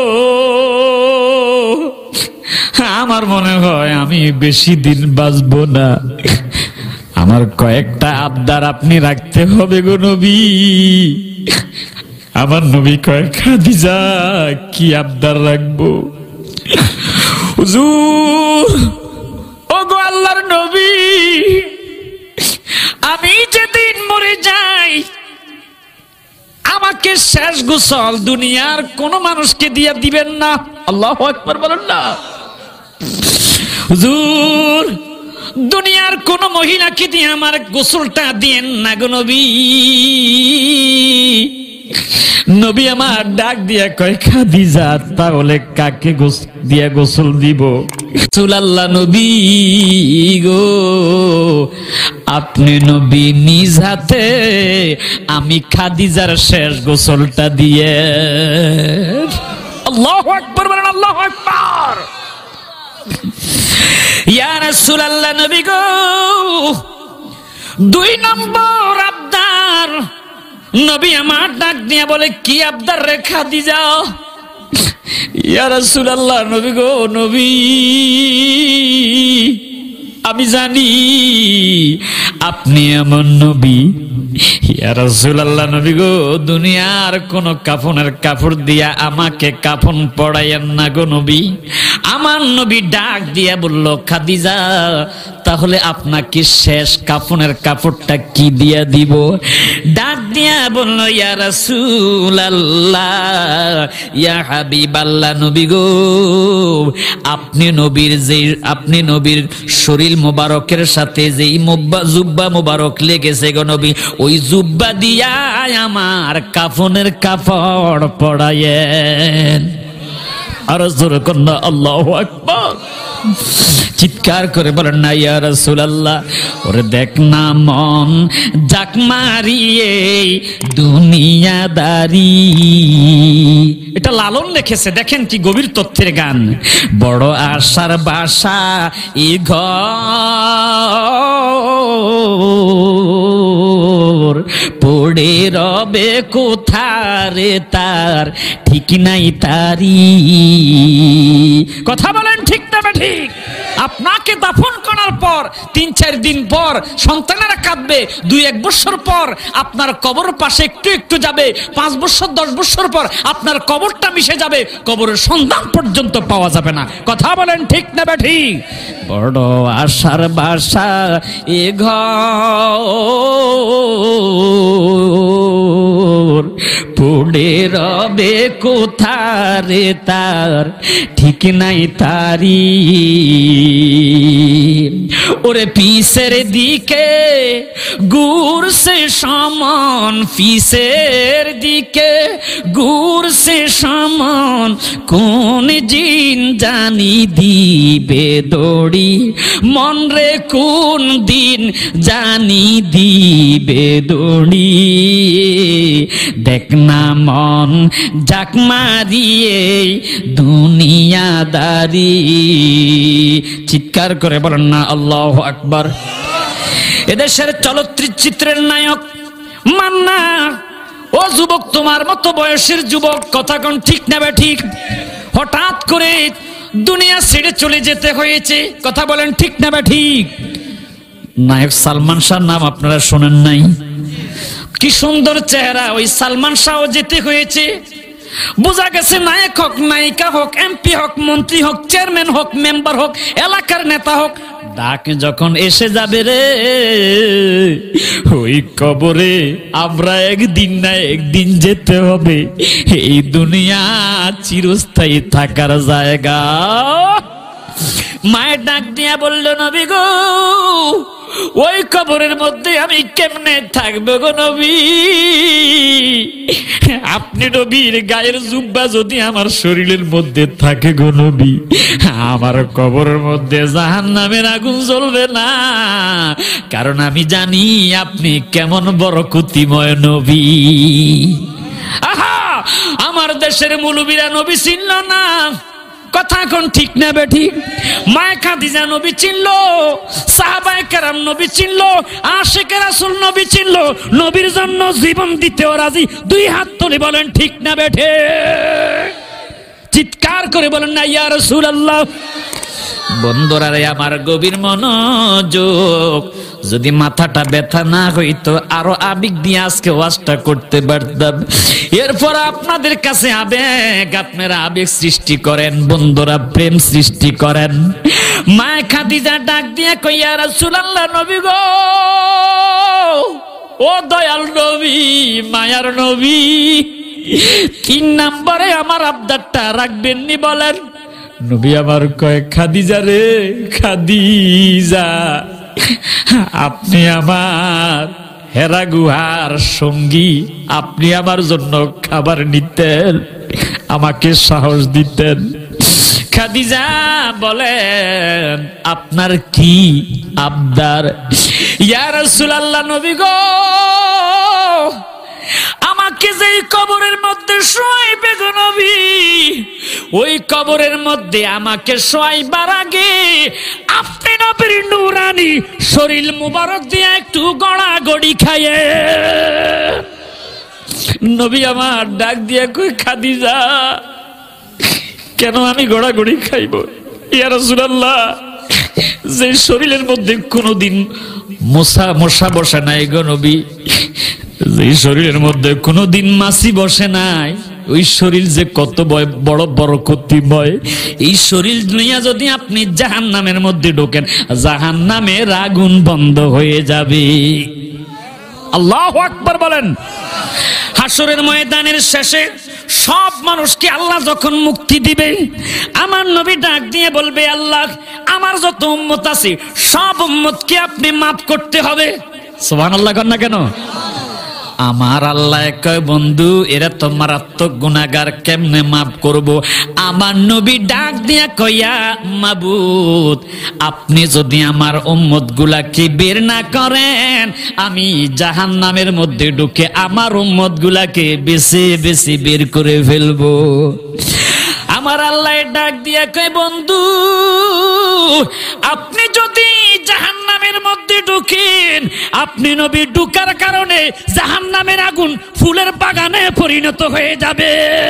Speaker 1: আমার মনে হয় আমি বেশি দিন বাঁচবো না। আমার কয়েকটা আবদার আপনি রাখতে হবে গো নবী। আমার নবী কয় খাদিজা কি আবদার রাখবো? হুজুর ও গো আল্লাহর নবী, আমি যেদিন মরে যাই আমাকে শেষ গোসল দুনিয়ার কোন মানুষকে দিয়া দিবেন না। আল্লাহু আকবার বলেন না। হুজুর দুনিয়ার কোন মহিলাকে দিয়ে আমার গোসলটা দিয়েন না গো নবী। নবী আমার ডাক দিয়া কয় খাদিজা তাহলে কাকে দিয়া গোসল দিব? রাসূলুল্লাহ নবী গো আপনি নবী নিজ হাতে আমি খাদিজার শেষ গোসলটা দিয়ে। আল্লাহু আকবার বলেন। আল্লাহু আকবার। ইয়া রাসূলুল্লাহ নবী গো 2 নম্বর আবদার। নবী আমার ডাক দিয়া বলে কি আবদার রে খাদিজা? ইয়া রাসূলুল্লাহ নবী গো নবী আমি জানি আপনি এমন নবী। ইয়া রাসূলুল্লাহ নবী গো দুনিয়ার কোন কাফনের কাপড় দিয়া আমাকে কাফন পড়াইয়েন না গো নবী। আমার নবী ডাক দিয়া বলল খাদিজা তাহলে আপনাকে শেষ কাফনের কাপড়টা কি দিয়া দিব? ডাক দিয়া বলল ইয়া রাসূলুল্লাহ ইয়া হাবিবাল্লাহ নবী গো আপনি নবীর শরীর মোবারকের সাথে যেই জুব্বা মোবারক লেগেছে গো নবী ওই জুব্বা দিয়া আমার কাফনের কাপড় পড়ায়েন। আর জোরে কন্যা আল্লাহু আকবার। চিৎকার করে বলেন না ইয়া রাসূলুল্লাহ। ওরে দেখ না মন জাক মারিয়ে দুনিয়াদারি। এটা লালন লিখেছে, দেখেন কি গভীর তথ্যের গান। বড় আশার বাসা এ ঘর পড়ে রবে কোথারে তার ঠিক নাই তারি। কথা বলেন ঠিক না ঠিক? আপনাকে দাফন করার পর 3-4 দিন পর সন্তানেরা কাঁদবে, 2-1 বছর পর আপনার কবর পাশে একটু একটু যাবে, 5 বছর 10 বছর পর আপনার কবরটা মিশে যাবে, কবরের সন্ধান পর্যন্ত পাওয়া যাবে না। কথা বলেন ঠিক না ঠিক? বড় আশার বাসা এ ঘর পড়ে রবে কোথারে তার ঠিক নাই তারি। ওরে পিসের দিকে গুড় সে সমান, পিসের দিকে গুড় সে সমান কোন জিন জানি দিবে দড়ি মন রে কোন দিন জানি দিবে দড়ি। দেখ না মন জাক মারিয়ে দুনিয়াদারি। চিৎকার করে বলেন না আল্লাহু আকবার। এদেশের চলচ্চিত্রের নায়ক
Speaker 3: মান্না ও যুবক, তোমার মতো বয়সের যুবক, কথা কোন ঠিক না ঠিক? হঠাৎ করে দুনিয়া ছেড়ে চলে যেতে হয়েছে, কথা বলেন ঠিক না ঠিক? নায়ক সালমান শাহ নাম আপনারা শোনেন নাই? কি সুন্দর চেহারা, ওই সালমান শাহ যেতে হয়েছে। বোঝা গেছে নায়ক হোক, নায়িকা হোক, এমপি হোক, মন্ত্রী হোক, চেয়ারম্যান হোক, মেম্বার হোক, এলাকার নেতা হোক, ডাক যখন এসে যাবে রে, ওই কবরে আমরা একদিন না একদিন যেতে হবে। এই দুনিয়া চিরস্থায়ী থাকার জায়গা। মায়ের ডাক দিয়া বলল, নবী গো, ওই কবরের মধ্যে আমি কেমনে থাকবো গো নবী? আপনি নবীর গায়ের জুব্বা যদি আমার শরীরের মধ্যে থাকে গো নবী, আমার কবরের মধ্যে জাহান্নামের আগুন জ্বলবে না, কারণ আমি জানি আপনি কেমন বরকতিময় নবী। আহা, আমার দেশের মুলুবীরা নবী চিনল না, কথা কোন ঠিক না ঠিক? মায়ে খাদিজা নবী চিনলো, সাহাবায়ে কেরাম নবী চিনলো, আশিকে রাসূল নবী চিনলো, নবীর জন্য জীবন দিতেও রাজি। দুই হাত তুলে বলেন ঠিক না বেঠে? চিৎকার করে বলেন না ইয়া রাসূলুল্লাহ। বন্ধুরা রে আমার গভীর মনোযোগ, যদি মাথাটা ব্যথা না হইতো আরো আবেগ দিয়ে আজকে ওয়াজটা করতে পারতাম। এরপর আপনাদের কাছে আবেগ, আপনারা আবেগ সৃষ্টি করেন, বন্ধুরা প্রেম সৃষ্টি করেন। মা খাদিজা ডাক দিয়ে কই, ইয়া রাসূলুল্লাহ, নবী গো, ও দয়াল নবী, মায়ার নবী, 3 নম্বরে আমার আবদারটা রাখবেন নি বলেন? নবী আমার কয়, খাদিজা রে খাদিজা, আপনি আমার হেরা গুহার সঙ্গী, আপনি আমার জন্য খাবার নিতেন, আমাকে সাহস দিতেন। খাদিজা বলেন, আপনার কি আবদার? ইয়া রাসূলুল্লাহ, নবী গো, আমাকে যেই কবরের মধ্যে শোয়াইবে গো নবী, ওই কবরের মধ্যে আমাকে শোয়াইবার আগে আপনি নবীর নূরানি শরীর মুবারক দিয়ে একটু গড়াগড়ি খাইয়ে। নবী আমার ডাক দিয়ে কই, খাদিজা, কেন আমি গড়াগড়ি খাইব? ইয়া রাসূলুল্লাহ, যে শরীরের মধ্যে কোনোদিন মশা বসে নাই গো নবী, যে শরীরের মধ্যে কোনোদিন মাছি বসে নাই, ওই শরীর যে কত বড় বরকতিময়। এই শরীর নিয়ে যদি আপনি জাহান্নামের মধ্যে ঢোকেন, জাহান্নামের আগুন বন্ধ হয়ে যাবে। আল্লাহু আকবার বলেন। হাসরের ময়দানের শেষে সব মানুষকে আল্লাহ যখন মুক্তি দিবে, আমার নবী ডাক দিয়ে বলবে, আল্লাহ, আমার যত উম্মত আছে সব উম্মতকে আপনি মাফ করতে হবে। সুবহানাল্লাহ কর না কেন? আমার আল্লাহ কয়, বন্ধু, এরা তো মারাত্মক গুনাহগার, কেমনে মাফ করব? আমার নবী ডাক দিয়া কইয়া, মাবুদ, আপনি যদি আমার উম্মত গুলাকে বের না করেন, আমি জাহান্নামের মধ্যে ঢুকে আমার উম্মত গুলাকে বেছে বেছে বের করে ফেলবো। আমার আল্লাহ ডাক দিয়া কয়, বন্ধু, আপনি যদি জাহান্নামের মধ্যে ঢুকেন, আপনি নবী ঢুকার কারণে জাহান্নামের আগুন ফুলের বাগানে পরিণত হয়ে যাবে।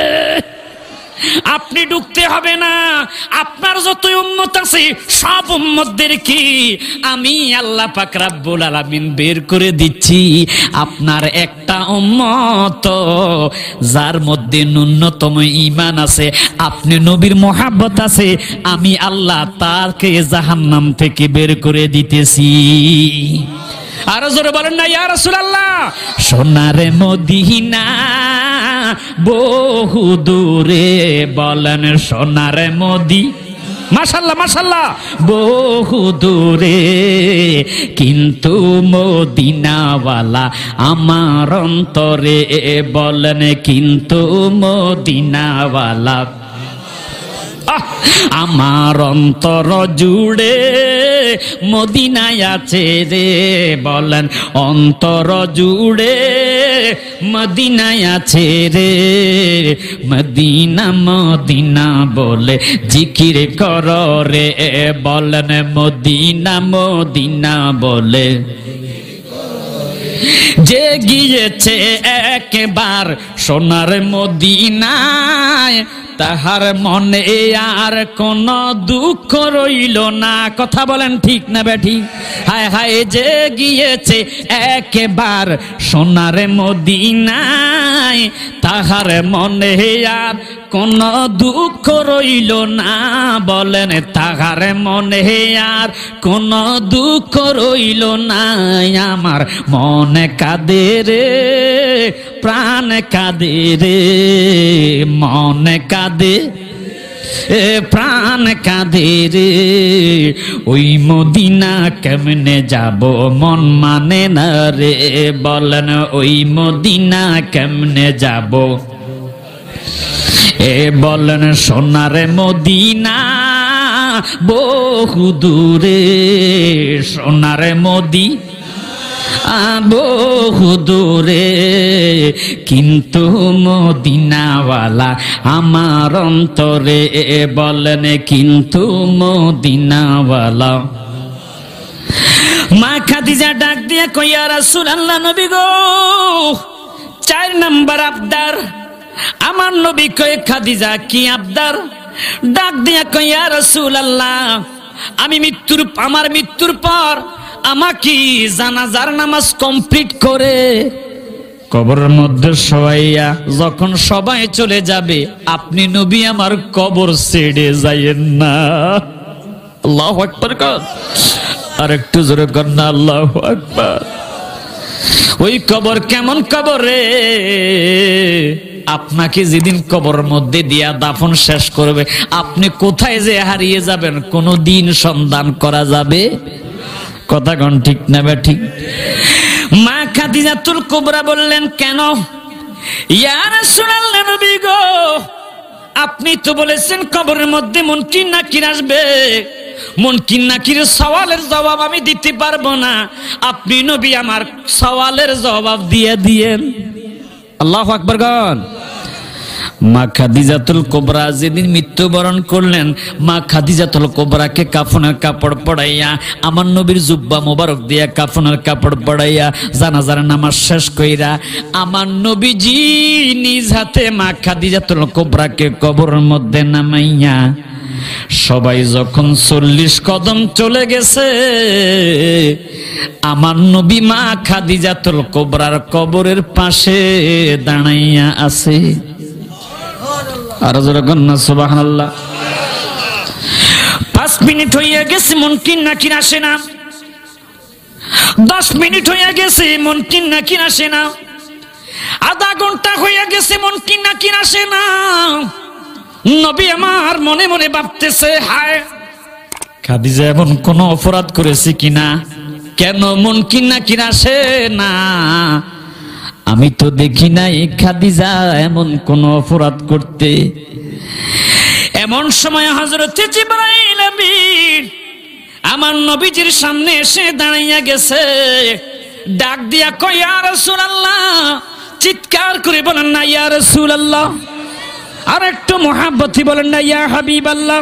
Speaker 3: আপনি ঢুকতে হবে না, আপনার যত উম্মত আছে সব উম্মতদেরকে আমি আল্লাহ পাক রব্বুল আলামিন বের করে দিচ্ছি। আপনার একটা উম্মত যার মধ্যে ন্যূনতম ঈমান আছে, আপনি নবীর মহব্বত আছে, আমি আল্লাহ তারকে জাহান্নাম থেকে বের করে দিতেছি। আরো জোরে বলেন না ইয়া রাসূলুল্লাহ। সোনার মদিনা বহু দূরে, বলেন সোনার মাশাআল্লাহ মাশাআল্লাহ, বহু দূরে, কিন্তু মদিনাওয়ালা আমার অন্তরে, বলেন কিন্তু মদিনাওয়ালা আমার অন্তর জুড়ে মদিনায় আছে রে, বলেন অন্তর জুড়ে মদিনায় আছে রে। মদিনা মদিনা বলে জিকির কর রে, বলেন মদিনা মদিনা বলে। যে গিয়েছে একবার সোনার মদিনায় তাহার মনে আর কোন দুঃখ রইল না। কথা বলেন ঠিক না বেঠি? হায় হায় যে গিয়েছে একবার সোনার মদিনায় তাহার মনে আর কোন দুঃখ রইল না। বলেন তাহার মনে আর কোন দুঃখ রইল না। আমার মনে কাঁদে রে প্রাণ কাঁদে রে, মনে কাঁদে প্রাণ কাঁদে রে। ওই মদিনা কেমনে যাব মন মানে না রে। বলেন ওই মদিনা কেমনে যাব? বলেন সোনার মদিনা বহু দূরে, সোনার মদিনা বহু দূরে, কিন্তু মদিনাওয়ালা আমার অন্তরে। বলেন কিন্তু মদিনাওয়ালা। মা খাদিজা ডাক দিয়া কই, ইয়া রাসূলুল্লাহ, নবী গো 4 নাম্বার আবদার। আমার নবী কয়, খাদিজা কি আবদার? ডাক দিয়া কই, ইয়া রাসূলুল্লাহ, আমার মৃত্যুর পর আমাকে জানাজার নামাজ কমপ্লিট করে কবরের মধ্যে শোয়াইয়া যখন সবাই চলে যাবে, আপনি নবী আমার কবর ছেড়ে যাইয়েন না। আল্লাহু আকবার কর, আর একটু জোরে কর না আল্লাহু আকবার। ওই কবর কেমন কবর রে? আপনাকে যেদিন কবর মধ্যে দিয়া দাফন শেষ করবে, আপনি কোথায় যে হারিয়ে যাবেন কোনো দিন সন্ধান করা যাবে? কথা কোন ঠিক না বে ঠিক? মা খাদিজাতুল কুবরা বললেন, কেন? ইয়া রাসূলুল্লাহ, নবী গো, আপনি তো বলেছেন কবরের মধ্যে মুনকির নাকির আসবে। মুনকির নাকির সওয়ালের জবাব আমি দিতে পারবো না, আপনি নবী আমার সওয়ালের জবাব দিয়ে দিয়েন। আল্লাহু আকবার গান। মা খাদিজাতুল কুবরা যেদিন মৃত্যুবরণ করলেন, মা খাদিজাতুল কুবরাকে কাফনের কাপড় পরাইয়া, আমার নবীর জুব্বা মোবারক দিয়া কাফনের কাপড় পরাইয়া জানাজার নামাজ শেষ কইরা আমার নবীজি নিজ হাতে মা খাদিজাতুল কুবরাকে কবরের মধ্যে নামাইয়া, সবাই যখন 40 কদম চলে গেছে, আমার নবী মা খাদিজাতুল কুবরার কবরের পাশে দাঁড়াইয়া আছে। আর জোরে কন্না সুবহানাল্লাহ। 5 মিনিট হইয়া গেছে, মুনকির নাকির আসে না। 10 মিনিট হইয়া গেছে, মুনকির নাকির আসে না। আধা ঘন্টা হইয়া গেছে, মুনকির নাকির আসে না। নবী আমার মনে মনে ভাবতেছে, হায় খাদিজা এমন কোন অপরাধ করেছে কিনা, কেন মুনকির নাকির আসে না? আমি তো দেখি নাই খাদিজা এমন কোন অপরাধ করতে। এমন সময় হযরত জিবরাইল আমিন আমার নবীজির সামনে এসে দাঁড়াইয়া গেছে। ডাক দিয়া কয়, ইয়া রাসূলুল্লাহ, চিৎকার করে বলেন না ইয়া রাসূলুল্লাহ, আর একটু মুহাব্বতি বলেন না ইয়া হাবিবাল্লাহ।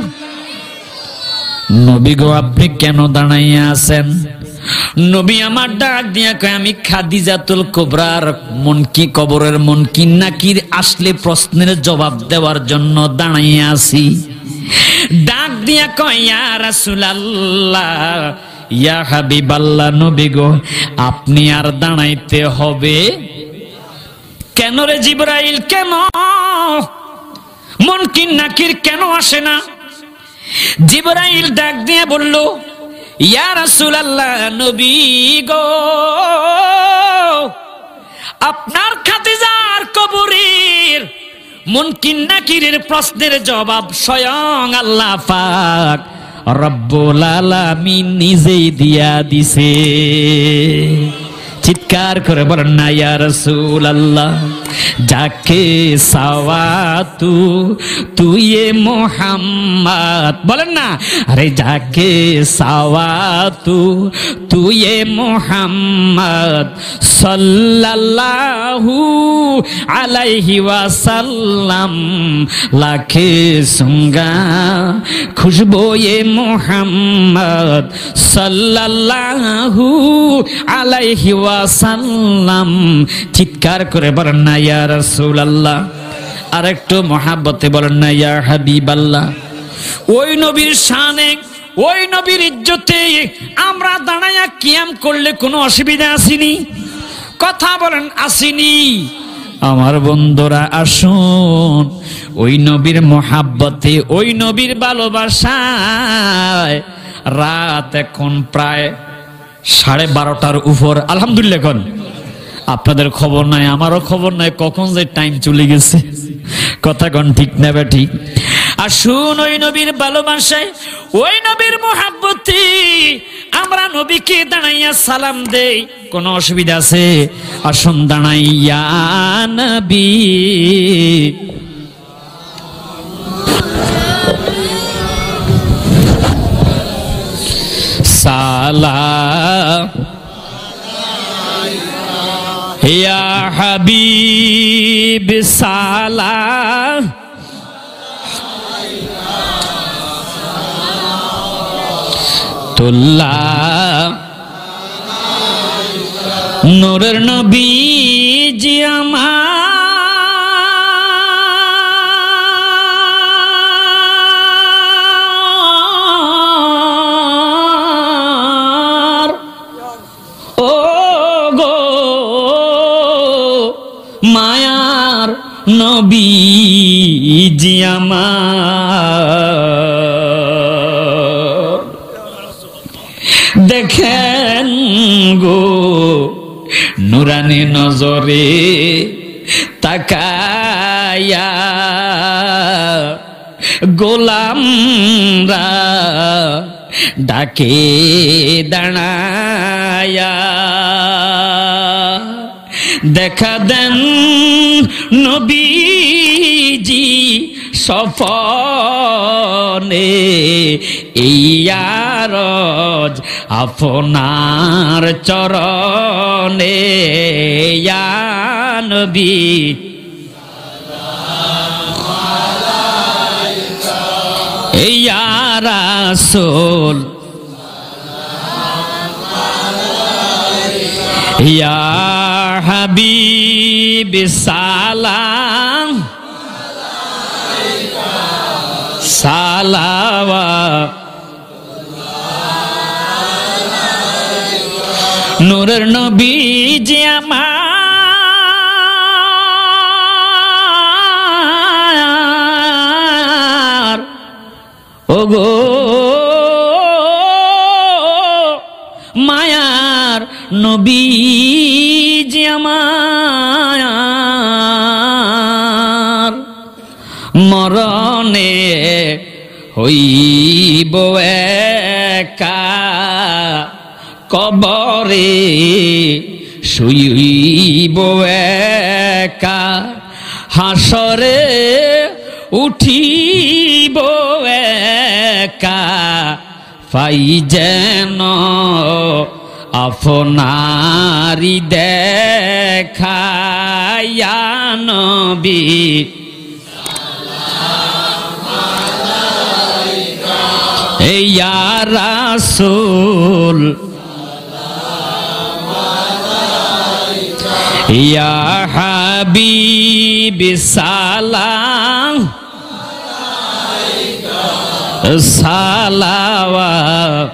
Speaker 3: নবী গো, আপনি কেন দাঁড়াইয়া আছেন? নবী আমার ডাক দিয়া কয়, আমি খাদিজাতুল কুবরার কবরের মুনকির নাকির আসলে প্রশ্নের জবাব দেওয়ার জন্য দাঁড়াইয়া আছি। ডাক দিয়া কয়, ইয়া রাসূলুল্লাহ, ইয়া হাবিবাল্লাহ, নবী গো, আপনি আর দাঁড়াইতে হবে কেন রে জিবরাইল? কেন মুনকির নাকির কেন আসে না? জিবরাইল ডাক দিয়ে বলল, ইয়া রাসূলুল্লাহ, নবী গো, আপনার খাদিজার কবরের মুনকির নাকিরের প্রশ্নের জবাব স্বয়ং আল্লাহ পাক রব্বুল আলামিন নিজেই দিয়া দিছে। চিৎকার করে বলেন না ইয়া রাসূলুল্লাহ। যাকে সাওয়াতু তুয়ে মোহাম্মদ, বলেন না, আরে যাকে সাওয়াতু তুয়ে মোহাম্মদ সাল্লাল্লাহু আলাইহি ওয়াসাল্লাম লাখে সুঙ্গা খুশবোয়ে মোহাম্মদ সাল্লাল্লাহু আলাইহি ওয়াসাল্লাম। চিৎকার করে বলেন না ইয়া রাসূলুল্লাহ, আর একটু মহাব্বতে বলেন না ইয়া হাবিবাল্লাহ। ওই নবীর শানে, ওই নবীর ইজ্জতে আমরা দাঁড়ায়া কিয়াম করলে কোনো অসুবিধা আসেনি? কথা বলেন, আসেনি? আমার বন্ধুরা আসুন, ওই নবীর মহাব্বতে, ওই নবীর ভালোবাসায় রাত এখন প্রায় 12:30 উপর। আলহামদুলিল্লাহ। এখন আপনাদের খবর নাই, আমারও খবর নাই, কখন যে টাইম চলে গেছে। কথা কোন ঠিক না বে ঠিক? আসুন, ওই নবীর ভালোবাসায়, ওই নবীর মহাব্বতে আমরা নবীকে দাঁড়াইয়া সালাম দেই। কোনো অসুবিধা আছে? আসুন দাঁড়াইয়া নবী সালাম ইয়া হাবিব সালাম তুল্লাহ নূরের নবীজি আমার, ও গো মায়ার নবীজি আমার, দেখেন গো নুরানি নজরে তাকায়া গোলামরা ডাকে দাঁড়ায়া, দেখা দেন নবীজি সফনে, ইয়ারজ আপনার চরণে ইয়া নবী ইয়া রাসূল ইয়া হাবিব সালাম সালাওয়াত নূরের নবীজি আমার, ওগো মায়ার নবীজি আমার, মরণে হইব একা কবরে শুইব একা, হাসরে উঠিব একা, পাই যেন আপনারি দেখা ইয়া নবী ইয়া রাসূল ইয়া হাবিব সালাম সালাওয়াত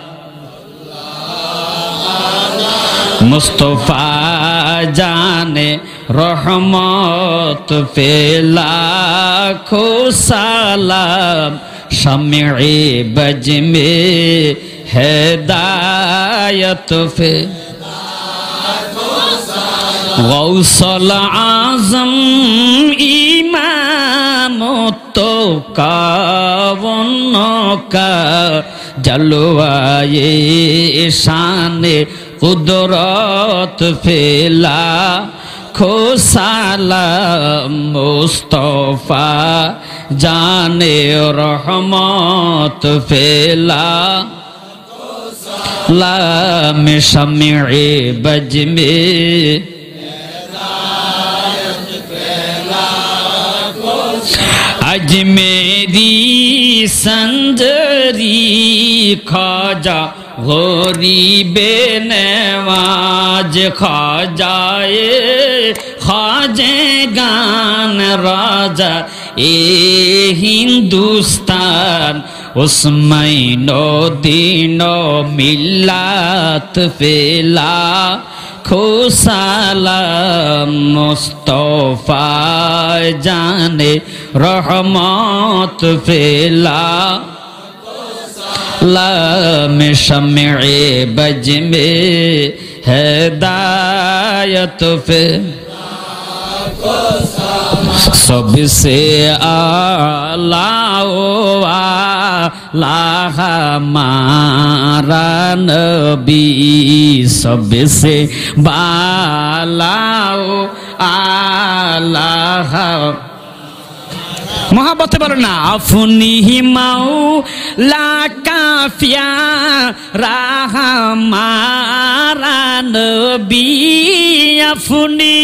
Speaker 3: মুস্তফা জানে রহমত পে লাখো সালাম, শামি'e বজ মে হেদায়ত পে গৌসল আজম ইমামতো কাবন কা জলওয়ায়ে শানে কুদরত ফেলা
Speaker 4: खो सालाम मुस्तफा जाने रहमत फैला लाम शम्ए बज में अजमेरी संजरी ख्वाजा गरीबे नवाज ख्वाजाए ख्वाजे गान राजा ए हिंदुस्तान उस्मैनो दीनो मिल्लत फैला खो सालाम मुस्तफा जाने रहमत फैला लाम शम्ए बज में हिदायत पे सबसे आला हमारा नबी सबसे बाला आला मोहब्बत बरना अफनी मौला काफिया हमारा नबी अफनी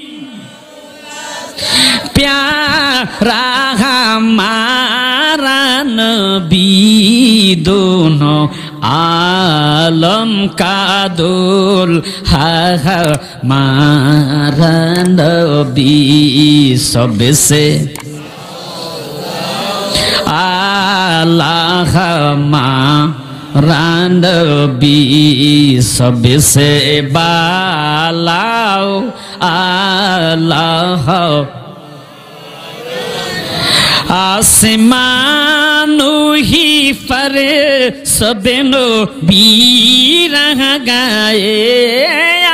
Speaker 4: प्यारा हमारा नबी दोनों आलम का दुल हमारा नबी सबसे आला हमारा नबी सबसे बाला आला आसमानु ही फरे सबनो भी रह गए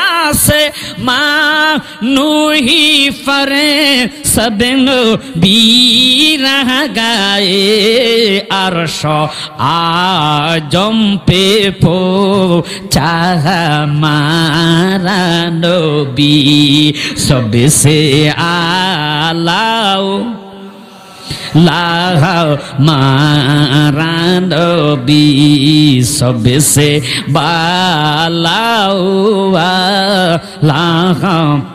Speaker 4: आसमानु ही फरे सबनो भी रह गए अर्श आजम पे पो चाह हमारा नबी सबसे आलाओ लाहा मारा नबी सबसे बालाओ लाहा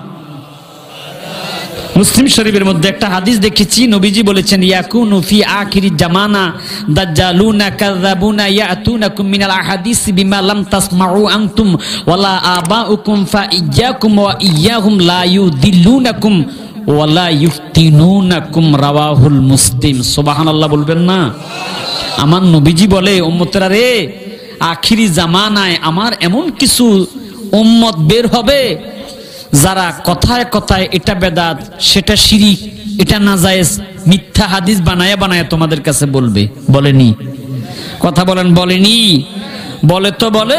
Speaker 4: मुस्लिम शरीफের মধ্যে একটা হাদিস দেখেছি নবীজি বলেছেন ইয়াকুনু ফি আখিরি জামানা দাজ্জালুনা কাযাবুনা ইয়াতুনাকুম মিনাল আহাদিস বিমা লাম তাসমাউ আনতুম ওয়ালা আবাউকুম ফা ইয়্যাকুম ওয়া ইয়্যাহুম লা ইউদিল্লুনাকুম ওয়ালা ইফতিনুনাকুম রাওয়াহুল মুসলিম সুবহানাল্লাহ বলবেন না আমার নবীজি বলে উম্মতরা রে আখিরি জামানায় আমার এমন কিছু উম্মত বের হবে যারা কথায় কথায় এটা বেদাত সেটা শিরিক এটা নাজায়েজ মিথ্যা হাদিস বানায়া বানায়া তোমাদের কাছে বলবে বলেনি কথা বলেন বলেনি বলে তো বলে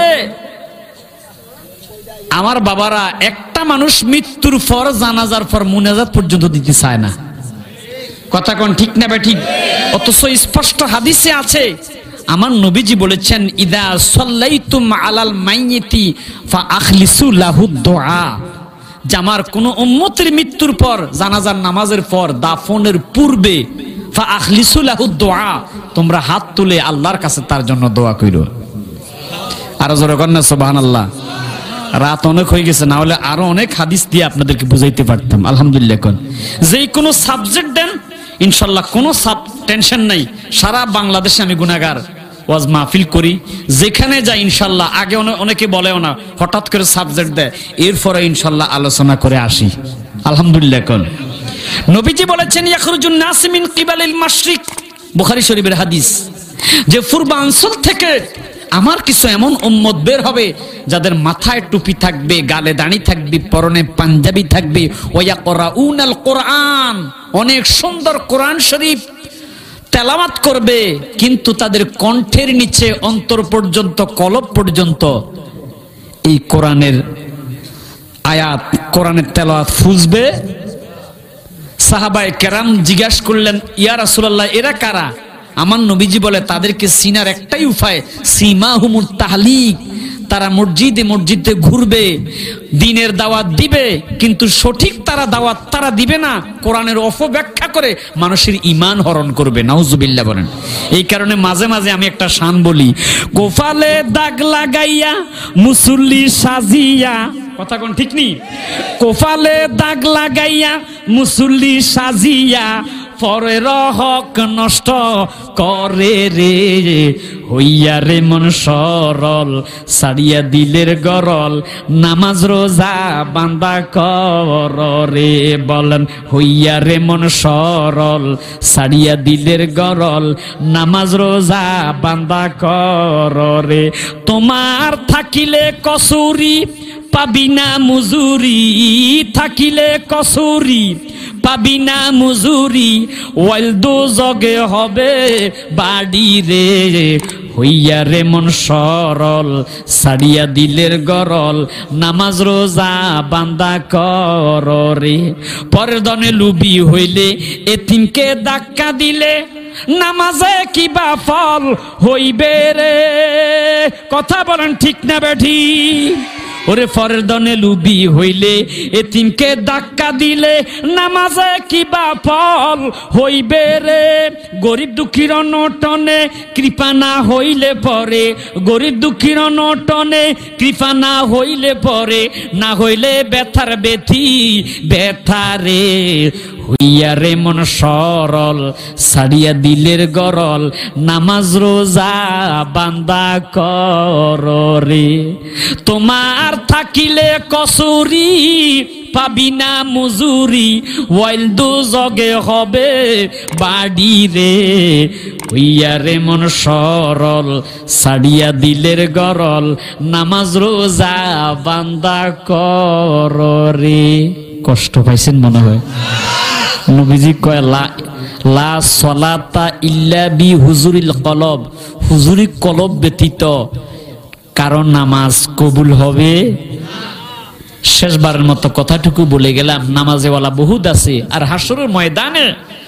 Speaker 4: আমার বাবারা একটা মানুষ মৃত্যুর পর জানাজার পর মুনাজাত পর্যন্ত দিতে চায় না কথা কোন ঠিক না বে ঠিক অথচ স্পষ্ট হাদিসে আছে আমার নবীজি বলেছেন ইদা সাল্লাইতুম আলাল মাইয়িতি ফা আখলিসু লাহু দুআ জামার কোন উম্মতের মৃত্যুর পর জানাজার নামাজের পর দাফনের পূর্বে ফা আখলিসু লাহু দুআ তোমরা হাত তুলে আল্লাহর কাছে তার জন্য দোয়া কইরো আর জোরে কন্না সুবহানাল্লাহ রাত অনেক হয়ে গেছে না হলে আরো অনেক হাদিস দিয়ে আপনাদেরকে বুঝাইতে পারতাম আলহামদুলিল্লাহ কোন যেই কোনো সাবজেক্ট দেন ইনশাআল্লাহ কোনো টেনশন নাই সারা বাংলাদেশে আমি গুনাহগার ওয়াজ মাহফিল করি যেখানে যাই ইনশাআল্লাহ আগে অনেকে বলেও না হঠাৎ করে সাবজেক্ট দেয় এরপরে ইনশাআল্লাহ আলোচনা করে আসি আলহামদুলিল্লাহ কোন নবীজি বলেছেন ইয়াখরুজুন নাস মিন কিবালিল মাশরিক বুখারী শরীফের হাদিস যে পূর্বাঞ্চল থেকে আমার কিছু এমন উম্মত বের হবে যাদের মাথায় টুপি থাকবে গালে দাড়ি থাকবে পরনে পাঞ্জাবি থাকবে ওয়ায়াকরাউনাল কোরআন অনেক সুন্দর কোরআন শরীফ তেলাওয়াত করবে কিন্তু তাদের কণ্ঠের নিচে অন্তর পর্যন্ত কলব পর্যন্ত এই কোরআনের আয়াত কোরআনের তেলাওয়াত ফুজবে সাহাবায়ে কেরাম জিজ্ঞাসা করলেন ইয়া রাসূলুল্লাহ এরা কারা আমার নবীজি বলে তাদেরকে চিনার একটাই উপায় সীমাহুমুত তাহলিক তারা মসজিদে মসজিদে ঘুরবে, দ্বীনের দাওয়াত দিবে, কিন্তু সঠিক তারা দাওয়াত তারা দিবে না, কোরআনের অপব্যাখ্যা করে মানুষের ঈমান হরণ করবে। নাউজুবিল্লাহ বলেন। এই কারণে মাঝে মাঝে আমি একটা শান বলি, কোফালে দাগ লাগাইয়া মুসল্লি সাজিয়া, কথা কোন ঠিক নি, কোফালে দাগ লাগাইয়া মুসল্লি সাজিয়া পরের হক নষ্ট করে রে, হইয়া রে মন সরল সারিয়া দিলের গরল, নামাজ রোজা বান্দা কর রে। বলেন হইয়া রে মন সরল সারিয়া দিলের গরল, নামাজ রোজা বান্দা কর রে। তোমার থাকিলে কসুরি পাবি না মুজুরি, থাকিলে কসুরি পাবি না মুজুরি, ওয়াইল দোজগে হবে বাড়ি রে, হইয়া রে মন সরল সারিয়া দিলের গরল, নামাজ রোজা বান্দা কর রে। পরের দনে লুবি হইলে এতিমকে ধাক্কা দিলে, নামাজে কিবা ফল হইবে রে, কথা বলেন ঠিক না বেঠি? ওরে পরের দনে লুবি হইলে এতিমকে ধাক্কা দিলে, নামাজে কিবা ফল হইবে রে। গরিব দুঃখীর অনটনে কৃপা না হইলে পরে, গরিব দুঃখীর অনটনে কৃপা না হইলে পরে, না হইলে ব্যথার ব্যথি ব্যথা রে, হইয়া রে মন সরল সারিয়া দিলের গরল, নামাজ রোজা বান্দা কর রে। তোমার থাকিলে কসুরি পাবি না মুজুরি, ওয়াইল দোজগে হবে বাড়ি রে, হইয়া রে মন সরল সারিয়া দিলের গরল, নামাজ রোজা বান্দা কর রে। কষ্ট পাইছেন মনে হয়? নবীজি কয় লা সলাতা ইল্লা বি হুজুরিল কলব, হুজুরি কলব ব্যতীত কারণ নামাজ কবুল হবে। শেষবারের মতো কথাটুকু বলে গেলাম, নামাজেওয়ালা বহুত আছে, আর হাসরের ময়দানে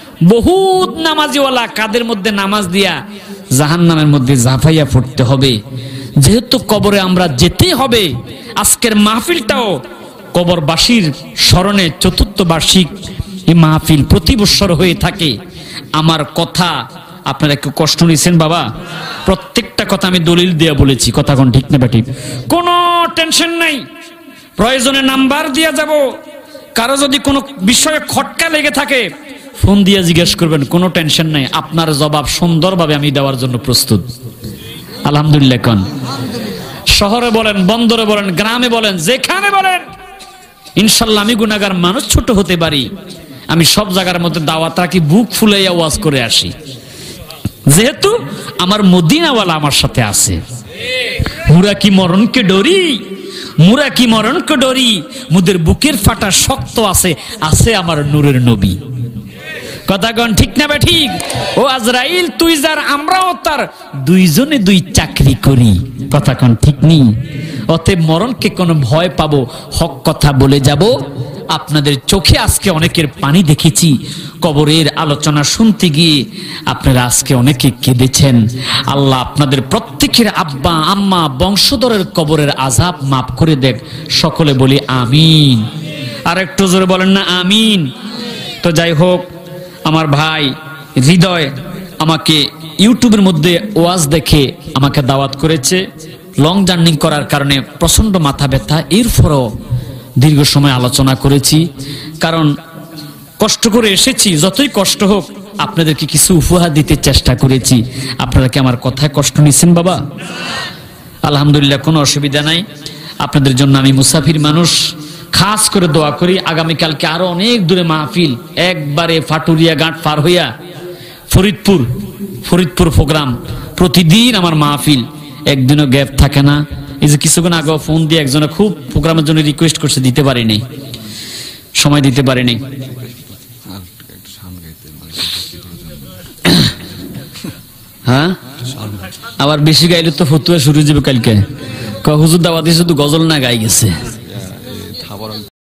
Speaker 4: বহুত নামাজিওয়ালা কাদের মধ্যে নামাজ দিয়া জাহান্নামের মধ্যে ঝাঁপাইয়া পড়তে হবে। যেহেতু কবরে আমরা যেতে হবে, আজকের মাহফিলটাও কবরবাসীর স্মরণে চতুর্থ বার্ষিক এই মাহফিল প্রতি বছর হয়ে থাকে। আমার কথা আপনারা একটু কষ্ট নিয়েছেন বাবা, প্রত্যেকটা কথা আমি দলিল দিয়ে বলেছি, কথা কোন ঠিক না বেঠিক? কোনো টেনশন নাই, প্রয়োজনে নাম্বার দিয়ে যাব। কারো যদি কোনো বিষয়ে খটকা লেগে থাকে ফোন দিয়ে জিজ্ঞেস করবেন, কোনো টেনশন নাই, আপনার জবাব সুন্দরভাবে আমি দেওয়ার জন্য প্রস্তুত। আলহামদুলিল্লাহ। কোন শহরে বলেন, বন্দরে বলেন, গ্রামে বলেন, যেখানে বলেন, ইনশাল্লাহ আমি গুনাহগার মানুষ, ছোট হতে পারি, আমি সব জায়গার মধ্যে দাওয়াত রাখি, বুক ফুলাইয়া ওয়াজ করে আসি, যেহেতু আমার মদিনাওয়ালা আমার সাথে আছে। মুরা কি মরণকে ডরি, মুরা কি মরণকে ডরি, মুদের বুকের ফাটা শক্ত আছে, আছে আমার নূরের নবী। কথা কোন ঠিক না ঠিক? ও আজরাইল তুই যার, আমরাও তার, দুইজনে দুই চাকরি করি। কথা কোন ঠিক নি? অতএব মরণকে কোনো ভয় পাবো, হক কথা বলে যাব। আপনাদের চোখে আজকে অনেকের পানি দেখেছি, কবরের আলোচনা শুনতে গিয়ে আপনারা আজকে অনেকে কেঁদেছেন। আল্লাহ আপনাদের প্রত্যেকের আব্বা আম্মা বংশধরের কবরের আযাব মাফ করে দেখ, সকলে বলি আমিন। আর একটু জোরে বলেন না আমিন। তো যাই হোক, আমার ভাই হৃদয় আমাকে ইউটিউবের মধ্যে ওয়াজ দেখে আমাকে দাওয়াত করেছে। লং জার্নি করার কারণে প্রচন্ড মাথা ব্যথা, এরপরও দীর্ঘ সময় আলোচনা করেছি, কারণ কষ্ট করে এসেছি। যতই কষ্ট হোক আপনাদেরকে কিছু উপহার দিতে চেষ্টা করেছি। আপনারা কি আমার কথায় কষ্ট নিচ্ছেন বাবা? আলহামদুলিল্লাহ, কোনো অসুবিধা নাই। আপনাদের জন্য আমি মুসাফির মানুষ, খাস করে দোয়া করি। আগামীকালকে আরো অনেক দূরে মাহফিল, একবারে ফাটুরিয়া ঘাট পার হইয়া ফরিদপুর প্রোগ্রাম। প্রতিদিন আমার মাহফিল, একদিনও গ্যাপ থাকে না। এই যে কিছুক্ষণ আগে ফোন দিয়ে একজনে খুব প্রোগ্রামের জন্য রিকোয়েস্ট করছে, দিতে পারিনি, সময় দিতে পারিনি। হ্যাঁ, আবার বেশি গাইলে তো ফতুয়া শুরু যাবে কালকে। হুজুর দাওয়াতে শুধু গজল না গাই গেছে।